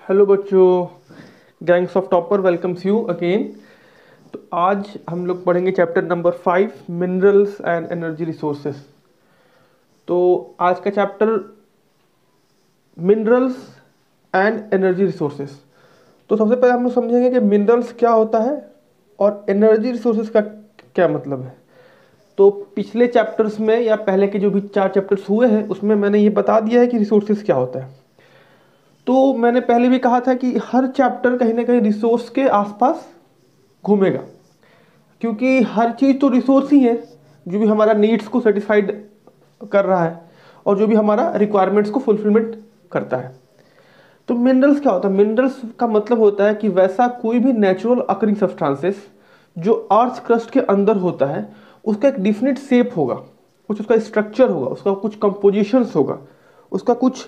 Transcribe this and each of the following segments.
Hello बच्चों, gangs of topper welcomes you again. तो आज हम लोग पढ़ेंगे chapter number 5, minerals and energy resources. तो आज का chapter minerals and energy resources. तो सबसे पहले हम लोग समझेंगे कि मिनरल्स क्या होता है और एनर्जी रिसोर्सेस का क्या मतलब है। तो पिछले चैप्टर्स में या पहले के जो भी 4 चैप्टर्स हुए हैं उसमें मैंने ये बता दिया है कि रिसोर्सेस क्या होता है। तो मैंने पहले भी कहा था कि हर चैप्टर कहीं ना कहीं रिसोर्स के आसपास घूमेगा, क्योंकि हर चीज़ तो रिसोर्स ही है जो भी हमारा नीड्स को सेटिस्फाइड कर रहा है और जो भी हमारा रिक्वायरमेंट्स को फुलफिलमेंट करता है। तो मिनरल्स क्या होता है? मिनरल्स का मतलब होता है कि वैसा कोई भी नेचुरल अकरिंग सब्सटेंसेस जो अर्थ क्रस्ट के अंदर होता है उसका एक डिफिनिट शेप होगा, कुछ उसका स्ट्रक्चर होगा, उसका कुछ कंपोजिशंस होगा, उसका कुछ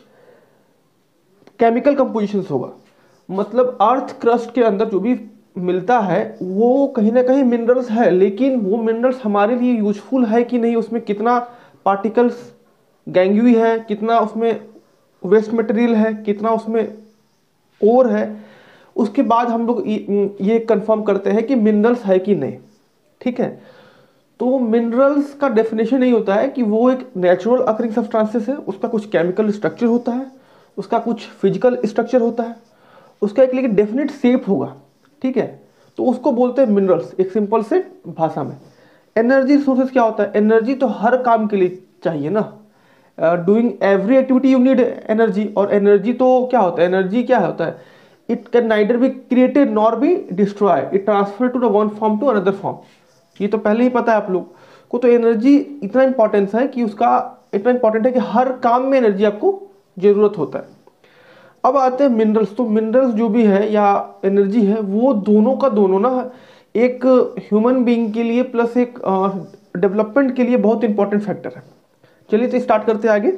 केमिकल कंपोजिशंस होगा। मतलब अर्थ क्रस्ट के अंदर जो भी मिलता है वो कहीं ना कहीं मिनरल्स है, लेकिन वो मिनरल्स हमारे लिए यूजफुल है कि नहीं, उसमें कितना पार्टिकल्स गैंग्यूई है, कितना उसमें वेस्ट मटेरियल है, कितना उसमें ओर है, उसके बाद हम लोग ये कंफर्म करते हैं कि मिनरल्स है कि नहीं। ठीक है। तो मिनरल्स का डेफिनेशन यही होता है कि वो एक नेचुरल अकरिंग सब्सटेंसेस है, उसका कुछ केमिकल स्ट्रक्चर होता है, उसका कुछ फिजिकल स्ट्रक्चर होता है, उसका एक लेकिन डेफिनेट शेप होगा। ठीक है। तो उसको बोलते हैं मिनरल्स, एक सिंपल से भाषा में। एनर्जी रिसोर्सेज क्या होता है? एनर्जी तो हर काम के लिए चाहिए ना। Doing every activity you need energy. और एनर्जी तो क्या होता है? एनर्जी क्या होता है? It can neither be created nor be destroy, it transfer to the one form to another form. ये तो पहले ही पता है आप लोग को। तो एनर्जी इतना इंपॉर्टेंस है कि उसका इतना इंपॉर्टेंट है कि हर काम में एनर्जी आपको जरूरत होता है। अब आते हैं मिनरल्स। तो मिनरल्स जो भी है या एनर्जी है वो दोनों का दोनों ना एक ह्यूमन बीइंग के लिए प्लस एक डेवलपमेंट के लिए बहुत इंपॉर्टेंट फैक्टर है। चलिए तो स्टार्ट करते हैं आगे।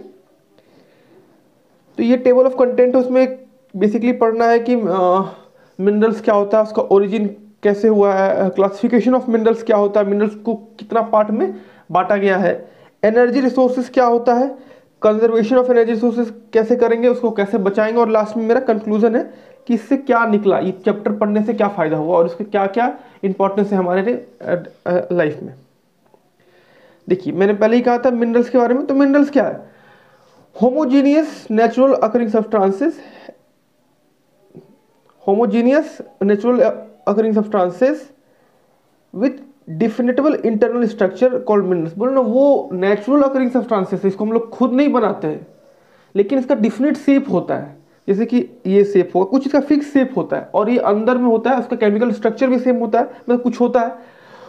तो ये टेबल ऑफ कंटेंट है, उसमें बेसिकली पढ़ना है कि मिनरल्स क्या होता है, उसका ओरिजिन कैसे हुआ है, क्लासिफिकेशन ऑफ मिनरल्स क्या होता है, मिनरल्स को कितना पार्ट में बांटा गया है, एनर्जी रिसोर्सेज क्या होता है, कंजर्वेशन ऑफ एनर्जी रिसोर्सेज कैसे करेंगे, उसको कैसे बचाएंगे, और लास्ट में मेरा कंक्लूजन है कि इससे क्या निकला, ये चैप्टर पढ़ने से क्या फ़ायदा हुआ और इसके क्या क्या इंपॉर्टेंस है हमारे लाइफ में। देखिए मैंने पहले ही कहा था मिनरल्स के बारे में। तो मिनरल्स क्या है? Homogeneous natural occurring substances, homogeneous natural occurring substances with definable internal structure called minerals. बोलो ना, वो नेचुरल अकरिंग सब्सटेंसेस, इसको हम लोग खुद नहीं बनाते हैं लेकिन इसका डिफिनिट शेप होता है। जैसे कि ये शेप होगा, कुछ इसका फिक्स शेप होता है और ये अंदर में होता है, उसका केमिकल स्ट्रक्चर भी सेम होता है, मतलब कुछ होता है,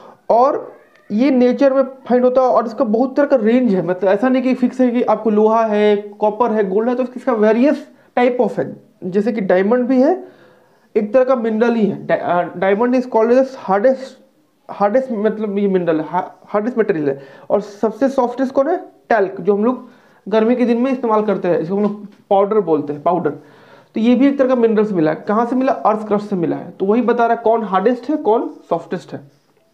और ये नेचर में फाइंड होता है। और इसका बहुत तरह का रेंज है, मतलब ऐसा नहीं कि फिक्स है कि आपको लोहा है, कॉपर है, गोल्ड है। तो इसका वेरियस टाइप ऑफ है। जैसे कि डायमंड भी है, एक तरह का मिनरल ही है। Diamond is called as hardest, hardest मतलब ये मिनरल है, हार्डेस्ट मटेरियल है। और सबसे सॉफ्टेस्ट कौन है? टैल्क, जो हम लोग गर्मी के दिन में इस्तेमाल करते हैं, इसको हम लोग पाउडर बोलते हैं, पाउडर। तो ये भी एक तरह का मिनरल्स मिला है। कहाँ से मिला? अर्थ क्रस्ट से मिला है। तो वही बता रहा है कौन हार्डेस्ट है, कौन सॉफ्टेस्ट है।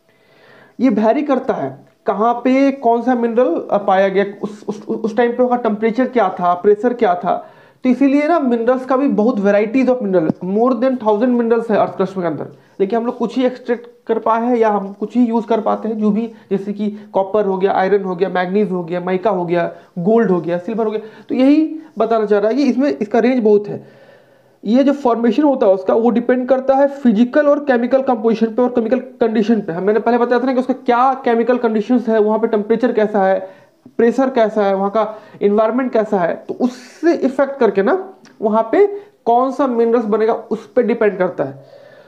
ये वैरी करता है कहाँ पे कौन सा मिनरल पाया गया, उस टाइम पे वहाँ टेम्परेचर क्या था, प्रेशर क्या था। तो इसीलिए ना मिनरल्स का भी बहुत varieties of mineral, more than 1000 minerals है अर्थ क्रस्ट के अंदर, लेकिन हम लोग कुछ ही एक्सट्रैक्ट कर पाए हैं या हम कुछ ही यूज कर पाते हैं, जो भी जैसे कि कॉपर हो गया, आयरन हो गया, मैग्नीज हो गया, माइका हो गया, गोल्ड हो गया, सिल्वर हो गया। तो यही बताना चाह रहा है कि इसमें इसका रेंज बहुत है। ये जो फॉर्मेशन होता है उसका, वो डिपेंड करता है फिजिकल और केमिकल कंपोजिशन पे और केमिकल कंडीशन पे। मैंने पहले बताया था ना कि उसका क्या केमिकल कंडीशंस है, वहाँ पे टेम्परेचर कैसा है, प्रेशर कैसा है, वहाँ का इन्वायरमेंट कैसा है, तो उससे इफेक्ट करके ना वहाँ पे कौन सा मिनरल्स बनेगा उस पर डिपेंड करता है।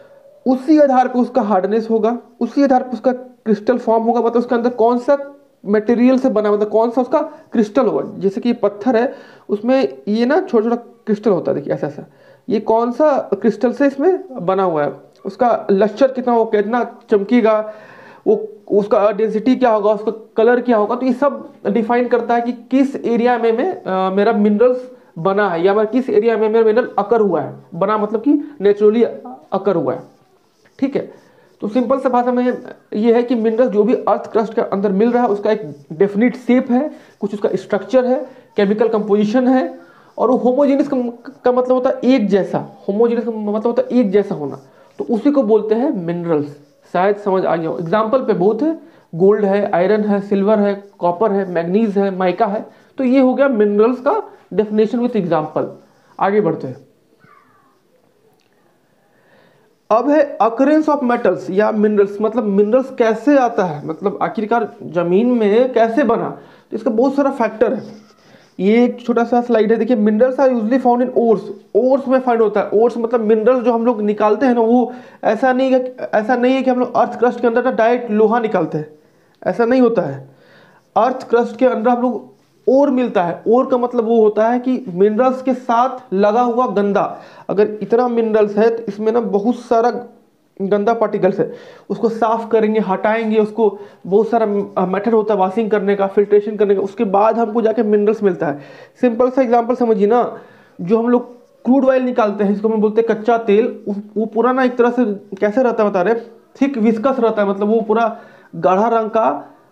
उसी आधार पर उसका हार्डनेस होगा, उसी आधार पर उसका क्रिस्टल फॉर्म होगा, मतलब उसके अंदर कौन सा मटेरियल से बना, मतलब कौन सा उसका क्रिस्टल होगा। जैसे कि पत्थर है, उसमें ये ना छोटा छोटा क्रिस्टल होता है, देखिए ऐसा ऐसा, ये कौन सा क्रिस्टल से इसमें बना हुआ है, उसका लश्चर कितना हो, कितना चमकीगा, वो उसका डेंसिटी क्या होगा, उसका कलर क्या होगा। तो ये सब डिफाइन करता है कि किस एरिया में मेरा मिनरल्स बना है, या मैं किस एरिया में मेरा मिनरल अकर हुआ है। बना मतलब कि नेचुरली अकर हुआ है। ठीक है। तो सिंपल सा भाषा में ये है कि मिनरल जो भी अर्थ क्रस्ट के अंदर मिल रहा है उसका एक डेफिनिट शेप है, कुछ उसका स्ट्रक्चर है, केमिकल कंपोजिशन है, और वो होमोजेनियस का मतलब होता है एक जैसा, होमोजेनियस का मतलब होता है एक जैसा होना, तो उसी को बोलते हैं मिनरल्स। शायद समझ आ गया हो। एग्जाम्पल पे बहुत है, गोल्ड है, आयरन है, सिल्वर है, कॉपर है, मैग्नीज है, माइका है। तो ये हो गया मिनरल्स का डेफिनेशन विथ एग्जाम्पल। आगे बढ़ते हैं। अब है अकरेंस ऑफ मेटल्स या मिनरल्स, मतलब मिनरल्स कैसे आता है, मतलब आखिरकार जमीन में कैसे बना। तो इसका बहुत सारा फैक्टर है। ये एक छोटा सा स्लाइड है, देखिए। Minerals are usually found in ores, ores में फाइंड होता है। ओर्स मतलब मिनरल्स जो हम लोग निकालते हैं ना, वो ऐसा नहीं है कि हम लोग अर्थ क्रस्ट के अंदर ना डायरेक्ट लोहा निकालते हैं, ऐसा नहीं होता है। अर्थ क्रस्ट के अंदर हम लोग ओर मिलता है। ओर का मतलब वो होता है कि मिनरल्स के साथ लगा हुआ गंदा, अगर इतना मिनरल्स है तो इसमें ना बहुत सारा गंदा पार्टिकल्स है, उसको साफ करेंगे, हटाएंगे उसको। बहुत सारा मेथड होता है वॉशिंग करने का, फिल्ट्रेशन करने का, उसके बाद हमको जाके मिनरल्स मिलता है। सिंपल सा एग्जांपल समझिए ना, जो हम लोग क्रूड ऑयल निकालते हैं, जिसको हम बोलते हैं कच्चा तेल, वो पूरा ना एक तरह से कैसे रहता है बता रहे, थिक विस्कस रहता है, मतलब वो पूरा गाढ़ा रंग का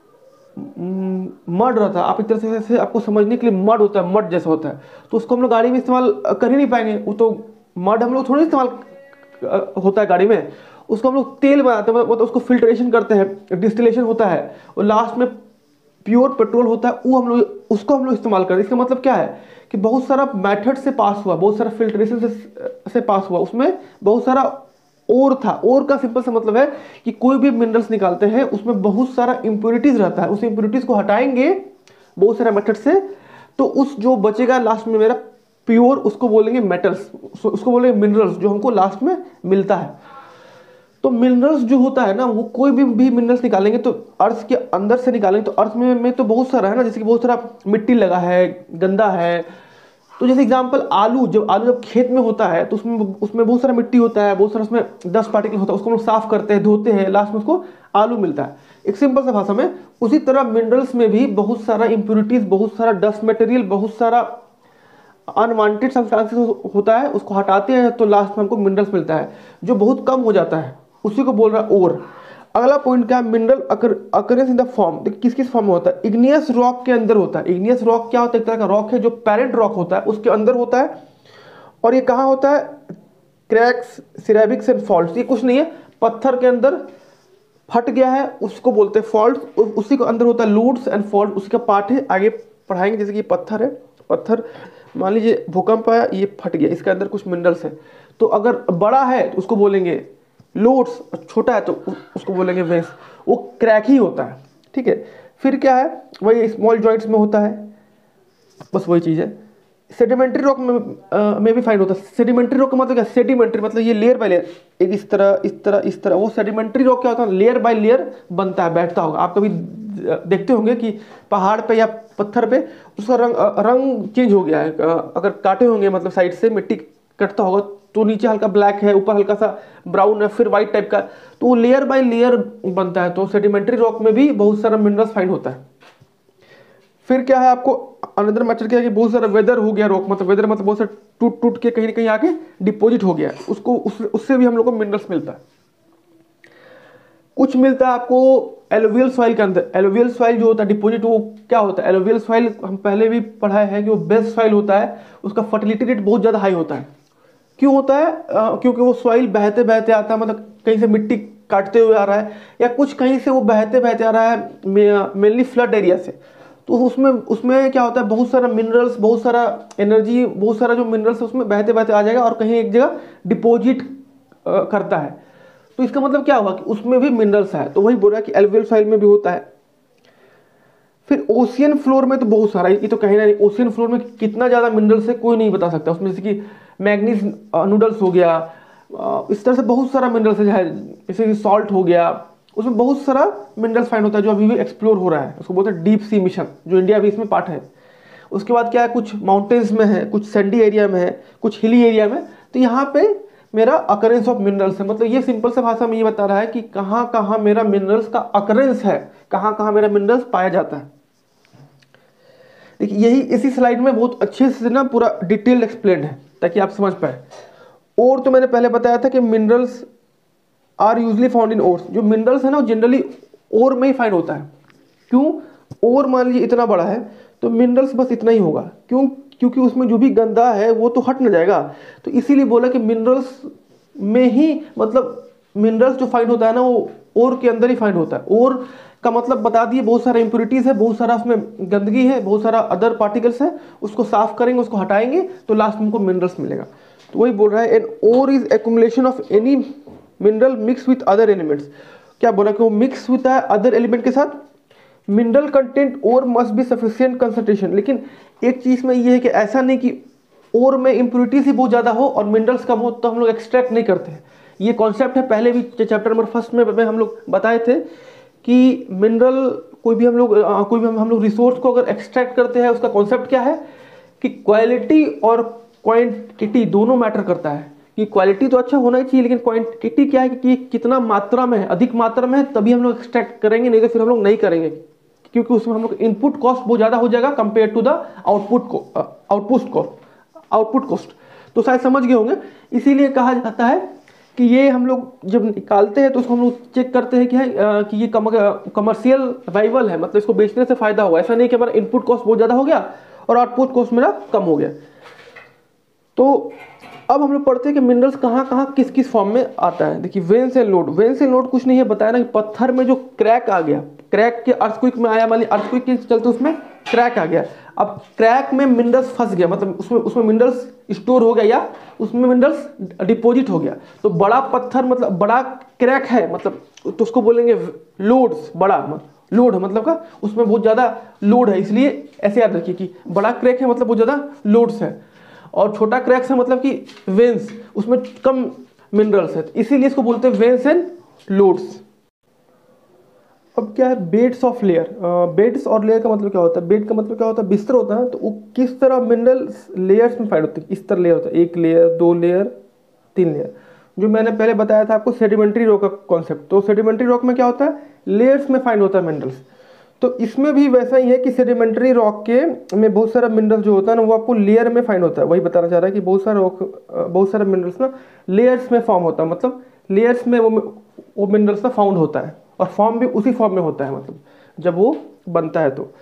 मड रहता है। आप एक तरह से आपको समझने के लिए मड होता है, मड जैसा होता है। तो उसको हम लोग गाड़ी में इस्तेमाल कर ही नहीं पाएंगे, वो तो मड हम लोग थोड़ी इस्तेमाल होता है गाड़ी में। उसको हम लोग तेल बनाते हैं, मतलब उसको फिल्ट्रेशन करते हैं, डिस्टिलेशन होता है, और लास्ट में प्योर पेट्रोल होता है, वो हम लोग उसको हम लोग इस्तेमाल करते हैं। इसका मतलब क्या है कि बहुत सारा मेथड से पास हुआ, बहुत सारा फिल्ट्रेशन से पास हुआ, उसमें बहुत सारा ओर था। ओर का सिंपल सा मतलब है कि कोई भी मिनरल्स निकालते हैं उसमें बहुत सारा इंप्योरिटीज रहता है, उस इंप्योरिटीज को हटाएंगे बहुत सारे मेथड से, तो उस जो बचेगा लास्ट में मेरा प्योर, उसको बोलेंगे मेटल्स, उसको बोलेंगे मिनरल्स, जो हमको लास्ट में मिलता है। तो मिनरल्स जो होता है ना, वो कोई भी मिनरल्स निकालेंगे तो अर्थ के अंदर से निकालेंगे, तो अर्थ में तो बहुत सारा है ना, जैसे कि बहुत सारा मिट्टी लगा है, गंदा है। तो जैसे एग्जांपल आलू, जब खेत में होता है तो उसमें बहुत सारा मिट्टी होता है, बहुत सारा उसमें डस्ट पार्टिकल होता है, उसको हम लोग साफ करते हैं, धोते हैं, लास्ट में उसको आलू मिलता है, एक सिंपल सा भाषा में। उसी तरह मिनरल्स में भी बहुत सारा इंप्योरिटीज, बहुत सारा डस्ट मटेरियल, बहुत सारा अनवांटेड सब्सटेंसेस होता है, उसको हटाते हैं तो लास्ट में हमको मिनरल्स मिलता है, जो बहुत कम हो जाता है, उसी को बोल रहा है ओर। अगला पॉइंट क्या है, mineral occurrence in the form. किस किस फॉर्म में होता है, इग्नियस रॉक के अंदर होता है। इग्नियस रॉक क्या होता है, एक तरह का रॉक है जो पेरेंट रॉक होता है, उसके अंदर होता है। और ये कहाँ होता है, क्रैक्स, सिरेबिक्स एंड फॉल्ट। ये कुछ नहीं है, पत्थर के अंदर फट गया है उसको बोलते हैं फॉल्ट, उसी के अंदर होता है लूड्स एंड फॉल्ट, उसी का पार्ट है, आगे पढ़ाएंगे। जैसे कि पत्थर है, पत्थर मान लीजिए भूकंप आया, ये फट गया, इसके अंदर कुछ मिनरल्स है, तो अगर बड़ा है तो उसको बोलेंगे लोड्स, छोटा है तो उसको बोलेंगे वेंस, वो क्रैक ही होता है, ठीक है। फिर क्या है, वही स्मॉल जॉइंट्स में होता है, बस वही चीज़ है। सेडिमेंट्री रॉक में भी फाइंड होता है। सेडिमेंट्री रॉक का मतलब क्या, सेडिमेंट्री मतलब ये लेयर बाय लेयर, एक इस तरह इस तरह इस तरह, वो सेडिमेंट्री रॉक क्या होता है, लेयर बाय लेयर बनता है, बैठता होगा। आप कभी देखते होंगे कि पहाड़ पे या पत्थर पे उसका रंग चेंज हो गया है, अगर काटे होंगे, मतलब साइड से मिट्टी कटता होगा तो नीचे हल्का ब्लैक है, ऊपर हल्का सा ब्राउन है, फिर व्हाइट टाइप का, तो वो लेयर बाय लेयर बनता है। तो सेडिमेंट्री रॉक में भी बहुत सारा मिनरल्स फाइंड होता है। फिर क्या है, आपको अनदर मैटर क्या है कि बहुत सारा वेदर हो गया रॉक, मतलब वेदर मतलब बहुत सारा टूट टूट के कहीं ना कहीं आके डिपॉजिट हो गया, उसको उससे भी हम लोग को मिनरल्स मिलता है। कुछ मिलता है आपको एलोवियल सॉइल के अंदर। एलोवियल सॉइल जो होता है डिपॉजिट, वो क्या होता है, एलोवियल सॉइल हम पहले भी पढ़ा है कि वो बेस्ट सॉइल होता है, उसका फर्टिलिटी रेट बहुत ज़्यादा हाई होता है। क्यों होता है, क्योंकि वो सॉइल बहते बहते आता है, मतलब कहीं से मिट्टी काटते हुए आ रहा है, या कुछ कहीं से वो बहते बहते आ रहा है, मेनली फ्लड एरिया से। तो उसमें उसमें क्या होता है, बहुत सारा मिनरल्स, बहुत सारा एनर्जी, बहुत सारा जो मिनरल्स उसमें बहते बहते आ जाएगा और कहीं एक जगह डिपॉजिट करता है। तो इसका मतलब क्या हुआ कि उसमें भी मिनरल्स है, तो वही बोल रहा है कि एल्वियल सॉइल में भी होता है। फिर ओशियन फ्लोर में तो बहुत सारा, ये तो कहीं ना नहीं, ओशियन फ्लोर में कितना ज़्यादा मिनरल्स है कोई नहीं बता सकता। उसमें जैसे कि मैग्नीज नूडल्स हो गया, इस तरह से बहुत सारा मिनरल्स है, जैसे कि सॉल्ट हो गया, उसमें बहुत सारा मिनरल्स फाइंड होता है जो अभी भी एक्सप्लोर हो रहा है, उसको बोलते हैं डीप सी मिशन, जो इंडिया भी इसमें पार्ट है। उसके बाद क्या है, कुछ माउंटेन्स में है, कुछ सैंडी एरिया में है, कुछ हिली एरिया में, तो यहाँ पे मेरा अकरेंस ऑफ मिनरल्स है। मतलब ये सिंपल सा भाषा में ये बता रहा है कि कहाँ कहाँ मेरा मिनरल्स का अकरेंस है, कहाँ कहाँ मेरा मिनरल्स पाया जाता है। देखिए यही इसी स्लाइड में बहुत अच्छे से ना पूरा डिटेल एक्सप्लेन है ताकि आप समझ पाए। और तो मैंने पहले बताया था कि minerals are usually found in ores. जो मिनरल्स है ना वो जनरली ओर में ही फाइंड होता है। क्यों, ओर मान लीजिए इतना बड़ा है तो मिनरल्स बस इतना ही होगा। क्यों, क्योंकि उसमें जो भी गंदा है वो तो हट न जाएगा। तो इसीलिए बोला कि मिनरल्स में ही, मतलब मिनरल्स जो फाइंड होता है ना वो ओर के अंदर ही फाइंड होता है। ओर का मतलब बता दिए, बहुत सारा इंप्योरिटीज है, बहुत सारा उसमें गंदगी है, बहुत सारा अदर पार्टिकल्स है, उसको साफ करेंगे, उसको हटाएंगे तो लास्ट में हमको मिनरल्स मिलेगा। तो वही बोल रहा है, an ore is accumulation of any mineral mix with other elements. क्या बोला कि वो मिक्स होता है अदर एलिमेंट के साथ। मिनरल कंटेंट और मस्ट बी सफिशिएंट कंसंट्रेशन। लेकिन एक चीज में ये है कि ऐसा नहीं कि और में इंप्योरिटीज ही बहुत ज़्यादा हो और मिनरल्स कम हो तो हम लोग एक्सट्रैक्ट नहीं करते हैं। ये कॉन्सेप्ट है, पहले भी चैप्टर नंबर 1 में हम लोग बताए थे कि मिनरल कोई भी हम लोग रिसोर्स को अगर एक्सट्रैक्ट करते हैं, उसका कॉन्सेप्ट क्या है कि क्वालिटी और क्वांटिटी दोनों मैटर करता है। कि क्वालिटी तो अच्छा होना ही चाहिए, लेकिन क्वांटिटी क्या है कि कितना मात्रा में है, अधिक मात्रा में है तभी हम लोग एक्सट्रैक्ट करेंगे, नहीं तो फिर हम लोग नहीं करेंगे, क्योंकि उसमें हम लोग इनपुट कॉस्ट बहुत ज़्यादा हो जाएगा compare to the output cost. तो शायद समझ गए होंगे। इसीलिए कहा जाता है कि ये हम लोग जब निकालते हैं तो उसको हम लोग चेक करते हैं कि ये कमर्शियल वाइबल है, मतलब इसको बेचने से फायदा होगा। ऐसा नहीं कि हमारा इनपुट कॉस्ट बहुत ज़्यादा हो गया और आउटपुट कॉस्ट मेरा कम हो गया। तो अब हम लोग पढ़ते हैं कि मिनरल्स कहाँ कहाँ किस किस फॉर्म में आता है। देखिए veins and lode. Veins and lode कुछ नहीं है, बताया ना कि पत्थर में जो क्रैक आ गया, क्रैक के अर्थक्वेक में आया, मान ली अर्थक्वेक के चलते उसमें क्रैक आ गया। अब क्रैक में मिनरल्स फंस गया, मतलब उसमें मिनरल्स स्टोर हो गया या उसमें मिनरल्स डिपॉजिट हो गया। तो बड़ा पत्थर मतलब बड़ा क्रैक है, मतलब तो उसको बोलेंगे लोड्स। बड़ा लोड मतलब का उसमें बहुत ज़्यादा लोड है, इसलिए ऐसे याद रखिए कि बड़ा क्रैक है मतलब बहुत ज़्यादा लोड्स है, और छोटा क्रैक्स है मतलब कि वेन्स, उसमें कम मिनरल्स है, इसीलिए इसको बोलते हैं वेन्स एंड लोड्स। अब क्या है बेड्स ऑफ लेयर। बेड्स और लेयर का मतलब क्या होता है? बेड का मतलब क्या होता है? बिस्तर होता है। तो वो किस तरह मिनरल्स लेयर्स में फाइंड होते हैं? इस तरह लेयर होता है, 1 लेयर, 2 लेयर, 3 लेयर। जो मैंने पहले बताया था आपको सेडिमेंट्री रॉक का कॉन्सेप्ट। तो सेडिमेंट्री रॉक में क्या होता है? लेयर्स में फाइंड होता है मिनरल्स। तो इसमें भी वैसा ही है कि सेडिमेंट्री रॉक के में बहुत सारा मिनरल जो होता है ना वो आपको लेयर में फाइंड होता है। वही बताना चाह रहा है कि बहुत सारा मिनरल्स ना लेयर्स में फॉर्म होता है, मतलब लेयर्स में वो मिनरल्स ना फाउंड होता है, और फॉर्म भी उसी फॉर्म में होता है, मतलब जब वो बनता है तो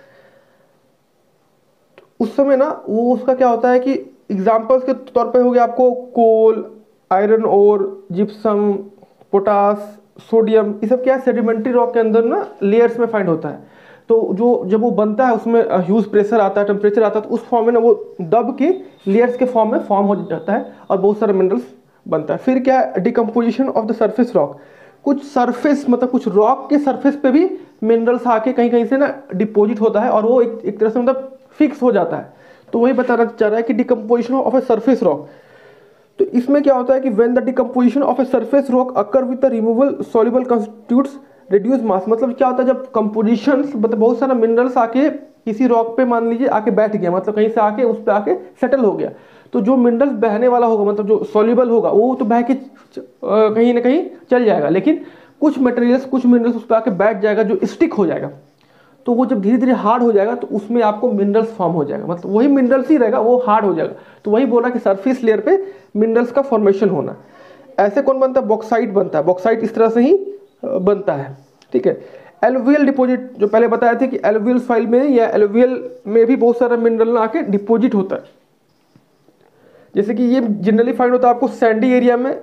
उस समय ना वो उसका क्या होता है कि एग्जाम्पल्स के तौर पे हो गया आपको coal, iron ore, gypsum, potash, sodium, ये सब क्या है सेडिमेंट्री रॉक के अंदर ना लेयर्स में फाइंड होता है। तो जो जब वो बनता है उसमें ह्यूज प्रेशर आता है, टेम्परेचर आता है, तो उस फॉर्म में ना वो दब के लेयर्स के फॉर्म में फॉर्म हो जाता है और बहुत सारे मिनरल्स बनता है। फिर क्या है decomposition of the surface rock. कुछ सरफेस मतलब कुछ रॉक के सरफेस पे भी मिनरल्स आके कहीं कहीं से ना डिपॉजिट होता है और वो एक तरह से मतलब फिक्स हो जाता है। तो वही बताना चाह रहा है कि decomposition of a surface rock. तो इसमें क्या होता है कि when the decomposition of a surface rock occur with the removal soluble constituents reduce mass. मतलब क्या होता है जब कंपोजिशन मतलब बहुत सारा मिनरल्स आके किसी रॉक पे मान लीजिए आके बैठ गया, मतलब कहीं से आके उस पे आके सेटल हो गया, तो जो मिनरल्स बहने वाला होगा मतलब जो सॉल्युबल होगा वो तो बह के कहीं ना कहीं चल जाएगा, लेकिन कुछ मटेरियल्स कुछ मिनरल्स उस पर आके बैठ जाएगा जो स्टिक हो जाएगा। तो वो जब धीरे धीरे हार्ड हो जाएगा तो उसमें आपको मिनरल्स फॉर्म हो जाएगा, मतलब वही मिनरल्स ही रहेगा, वो हार्ड हो जाएगा। तो वही बोला कि सरफेस लेयर पे मिनरल्स का फॉर्मेशन होना। ऐसे कौन बनता है? बॉक्साइट बनता है। बॉक्साइट इस तरह से ही बनता है, ठीक है। एलुवियल डिपॉजिट जो पहले बताया थे कि एलुवियल फाइल में या एलुवियल में भी बहुत सारा मिनरल आके डिपॉजिट होता है। जैसे कि ये जनरली फाइंड होता है आपको सैंडी एरिया में,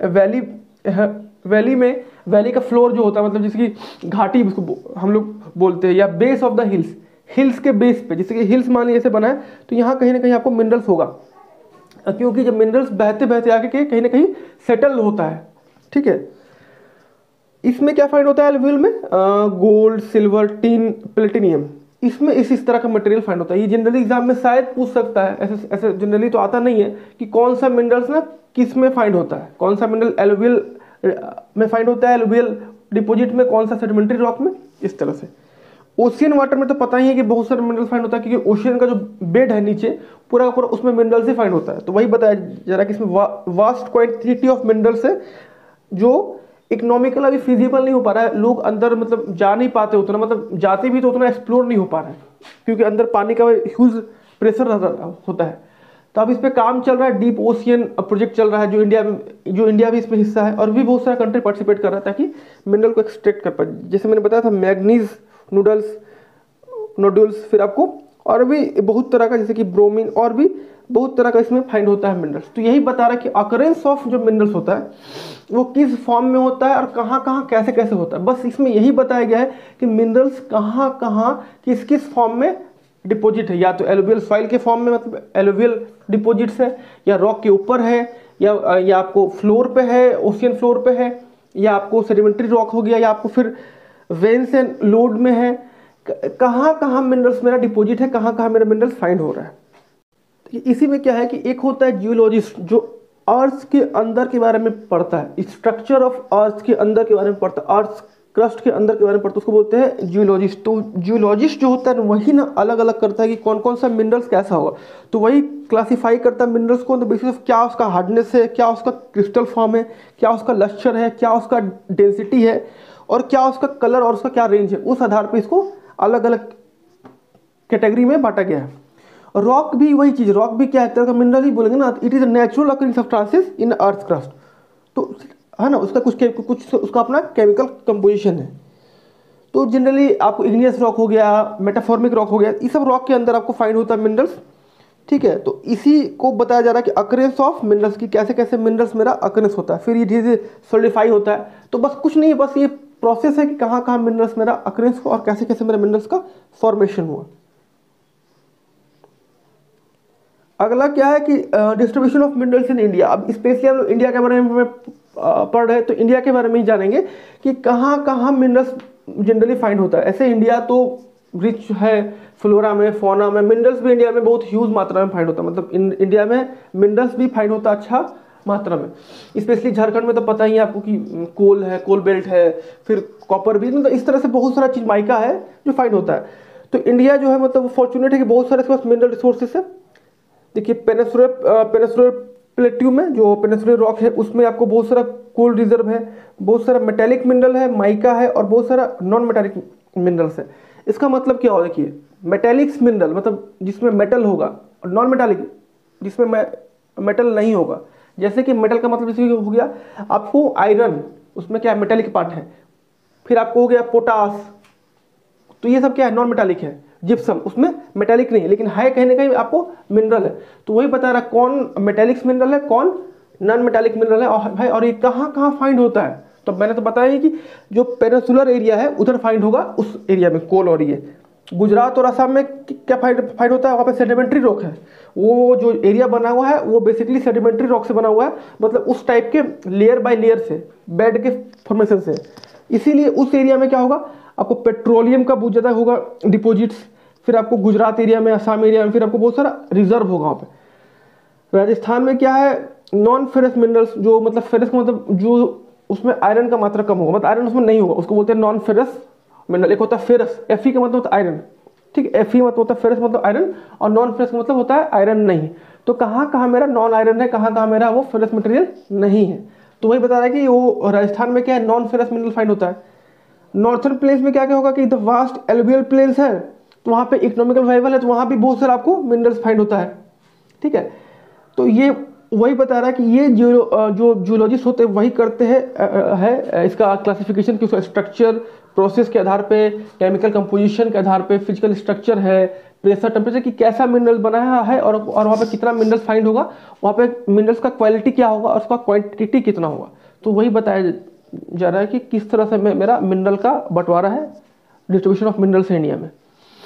वैली का फ्लोर जो होता है, मतलब जैसे कि घाटी उसको हम लोग बोलते हैं, या base of the hills, hills के बेस पे, जैसे कि हिल्स मान लीजिए ऐसे बना है तो यहाँ कहीं ना कहीं आपको मिनरल्स होगा, क्योंकि जब मिनरल्स बहते बहते आके कहीं ना कहीं सेटल होता है, ठीक है। इसमें क्या फाइंड होता है एलुवियल में? गोल्ड, सिल्वर, टिन, प्लेटिनियम, इसमें इस तरह का मटेरियल फाइंड होता है। ये जनरली एग्जाम में शायद पूछ सकता है, ऐसे जनरली तो आता नहीं है कि कौन सा मिनरल्स ना किस में फाइंड होता है, कौन सा मिनरल एलुवियल में फाइंड होता है, एलुवियल डिपॉजिट में, कौन सा सेडिमेंट्री रॉक में, इस तरह से। ओशियन वाटर में तो पता ही है कि बहुत सारे मिनरल फाइंड होता है, क्योंकि ओशियन का जो बेड है नीचे पूरा का पूरा उसमें मिनरल्स ही फाइंड होता है। तो वही बताया जरा कि इसमें वास्ट क्वांटिटी ऑफ मिनरल्स है जो इकोनॉमिकल अभी फिजिबल नहीं हो पा रहा है, लोग अंदर मतलब जा नहीं पाते उतना, मतलब जाते भी तो उतना एक्सप्लोर नहीं हो पा रहा है, क्योंकि अंदर पानी का ह्यूज प्रेशर होता है। तो अब इस पे काम चल रहा है, डीप ओशियन प्रोजेक्ट चल रहा है, जो इंडिया भी इसमें हिस्सा है, और भी बहुत सारा कंट्री पार्टिसिपेट कर रहा है ताकि मिनरल को एक्सट्रैक्ट कर पाए। जैसे मैंने बताया था मैग्नीज नूडल्स, फिर आपको और भी बहुत तरह का, जैसे कि ब्रोमीन और भी बहुत तरह का इसमें फाइंड होता है मिनरल्स। तो यही बता रहा है कि अकरेंस ऑफ जो मिनरल्स होता है वो किस फॉर्म में होता है और कहाँ कहाँ कैसे कैसे होता है। बस इसमें यही बताया गया है कि मिनरल्स कहाँ कहाँ किस किस फॉर्म में डिपॉजिट है, या तो एलुवियल सॉइल के फॉर्म में मतलब एलुवियल डिपॉजिट्स है, या रॉक के ऊपर है, या आपको फ्लोर पे है, ओशियन फ्लोर पे है, या आपको सेडिमेंट्री रॉक हो गया, या आपको फिर वेन्स एंड लोड में है। कहाँ कहाँ मिनरल्स मेरा डिपॉजिट है, कहाँ कहाँ मेरा मिनरल्स फाइंड हो रहा है। इसी में क्या है कि एक होता है जियोलॉजिस्ट जो अर्थ के अंदर के बारे में पढ़ता है, स्ट्रक्चर ऑफ अर्थ के अंदर के बारे में पढ़ता है, अर्थ क्रस्ट के अंदर के बारे में पढ़ता है, उसको बोलते हैं जियोलॉजिस्ट। तो जियोलॉजिस्ट जो होता है वही ना अलग अलग करता है कि कौन कौन सा मिनरल्स कैसा होगा, तो वही क्लासिफाई करता है मिनरल्स को, तो बेसिस ऑफ क्या उसका हार्डनेस है, क्या उसका क्रिस्टल फॉर्म है, क्या उसका लस्टर है, क्या उसका डेंसिटी है, और क्या उसका कलर और उसका क्या रेंज है, उस आधार पर इसको अलग अलग कैटेगरी में बांटा गया है। रॉक भी वही चीज, रॉक भी क्या है, मिनरल ही बोलेंगे ना, it is a natural occurring substances in earth crust. तो है ना, उसका कुछ उसका अपना केमिकल कंपोजिशन है। तो जनरली आपको इग्नियस रॉक हो गया, मेटाफॉर्मिक रॉक हो गया, ये सब रॉक के अंदर आपको फाइंड होता है मिनरल्स। ठीक है, तो इसी को बताया जा रहा है कि अकरेंस ऑफ मिनरल्स की कैसे कैसे मिनरल्स मेरा अकरेंस होता है, फिर ये धीरे धीरे सोलिडिफाई होता है। तो बस कुछ नहीं है, बस ये प्रोसेस है कि कहाँ कहाँ मिनरल्स मेरा अकरेंस हुआ और कैसे कैसे मेरा मिनरल्स का फॉर्मेशन हुआ। अगला क्या है कि distribution of minerals in India. अब स्पेशली हम लोग इंडिया के बारे में पढ़ रहे हैं, तो इंडिया के बारे में ही जानेंगे कि कहाँ कहाँ मिनरल्स जनरली फाइंड होता है। ऐसे इंडिया तो रिच है फ्लोरा में, फौना में, मिनरल्स भी इंडिया में बहुत ह्यूज मात्रा में फाइंड होता है, मतलब इंडिया में मिनरल्स भी फाइंड होता है अच्छा मात्रा में। स्पेशली झारखंड में तो पता ही है आपको कि कोल है, कोल बेल्ट है, फिर कॉपर भी, मतलब इस तरह से बहुत सारा चीज, माइका है जो फाइंड होता है। तो इंडिया जो है मतलब फॉर्चुनेट है कि बहुत सारे इसके पास मिनरल रिसोर्सेस है। देखिए पेनिसुलर प्लेट्यू में जो पेनिसुलर रॉक है उसमें आपको बहुत सारा कोल रिजर्व है, बहुत सारा मेटेलिक मिनरल है, माइका है, और बहुत सारा नॉन मेटेलिक मिनरल्स है। इसका मतलब क्या हो, देखिए मेटेलिक्स मिनरल मतलब जिसमें मेटल होगा, और नॉन मेटालिक जिसमें मेटल नहीं होगा। जैसे कि मेटल का मतलब जैसे हो गया आपको आयरन, उसमें क्या मेटेलिक पार्ट है, फिर आपको हो गया पोटास, तो ये सब क्या है, नॉन मेटालिक है। जिप्सम उसमें मेटेलिक नहीं है, लेकिन है कहीं ना कहीं आपको मिनरल है। तो वही बता रहा कौन मेटेलिक्स मिनरल है, कौन नॉन मेटालिक मिनरल है, और भाई और ये कहाँ कहाँ फाइंड होता है। तो मैंने तो बताया ही कि जो पेनिसुलर एरिया है उधर फाइंड होगा, उस एरिया में कोल, और ये गुजरात और असम में क्या फाइंड होता है, वहाँ पे सेडिमेंट्री रॉक है। वो जो एरिया बना हुआ है वो बेसिकली सेडिमेंट्री रॉक से बना हुआ है, मतलब उस टाइप के लेयर बाय लेयर से, बेड के फॉर्मेशन से। इसीलिए उस एरिया में क्या होगा, आपको पेट्रोलियम का बहुत ज़्यादा होगा डिपॉजिट्स। फिर आपको गुजरात एरिया में, असम एरिया में फिर आपको बहुत सारा रिजर्व होगा वहाँ पे। राजस्थान में क्या है, नॉन फेरस मिनरल्स, जो मतलब फेरस का मतलब जो उसमें आयरन का मात्रा कम होगा, मतलब आयरन उसमें नहीं होगा, उसको बोलते हैं नॉन फेरस मिनरल। एक होता है फेरस, एफी का मतलब होता है आयरन, ठीक है, एफी मतलब होता है फेरस मतलब आयरन, और नॉन फेरस का मतलब होता है आयरन नहीं। तो कहाँ कहाँ मेरा नॉन आयरन है, कहाँ कहाँ मेरा वो फेरस मटेरियल नहीं है। तो वही बता रहा है कि वो राजस्थान में क्या है, नॉन फेरस मिनरल फाइंड होता है। नॉर्थर्न प्लेन्स में क्या क्या होगा कि द वास्ट एलुवियल प्लेन्स है, तो वहाँ पे इकोनॉमिकल वाइबल है, तो वहाँ भी बहुत सारा आपको मिनरल्स फाइंड होता है। ठीक है, तो ये वही बता रहा है कि ये जो जियोलॉजिस्ट होते हैं वही करते हैं है इसका क्लासिफिकेशन कि उसका स्ट्रक्चर प्रोसेस के आधार पे, केमिकल कंपोजिशन के आधार पे, फिजिकल स्ट्रक्चर है, प्रेशर टेम्परेचर की कैसा मिनरल बनाया है, और वहाँ पे कितना मिनरल्स फाइंड होगा, वहाँ पे मिनरल्स का क्वालिटी क्या होगा और उसका क्वांटिटी कितना होगा। तो वही बताया जा रहा है कि किस तरह से मेरा मिनरल का बंटवारा है, डिस्ट्रीब्यूशन ऑफ मिनरल्स इंडिया में।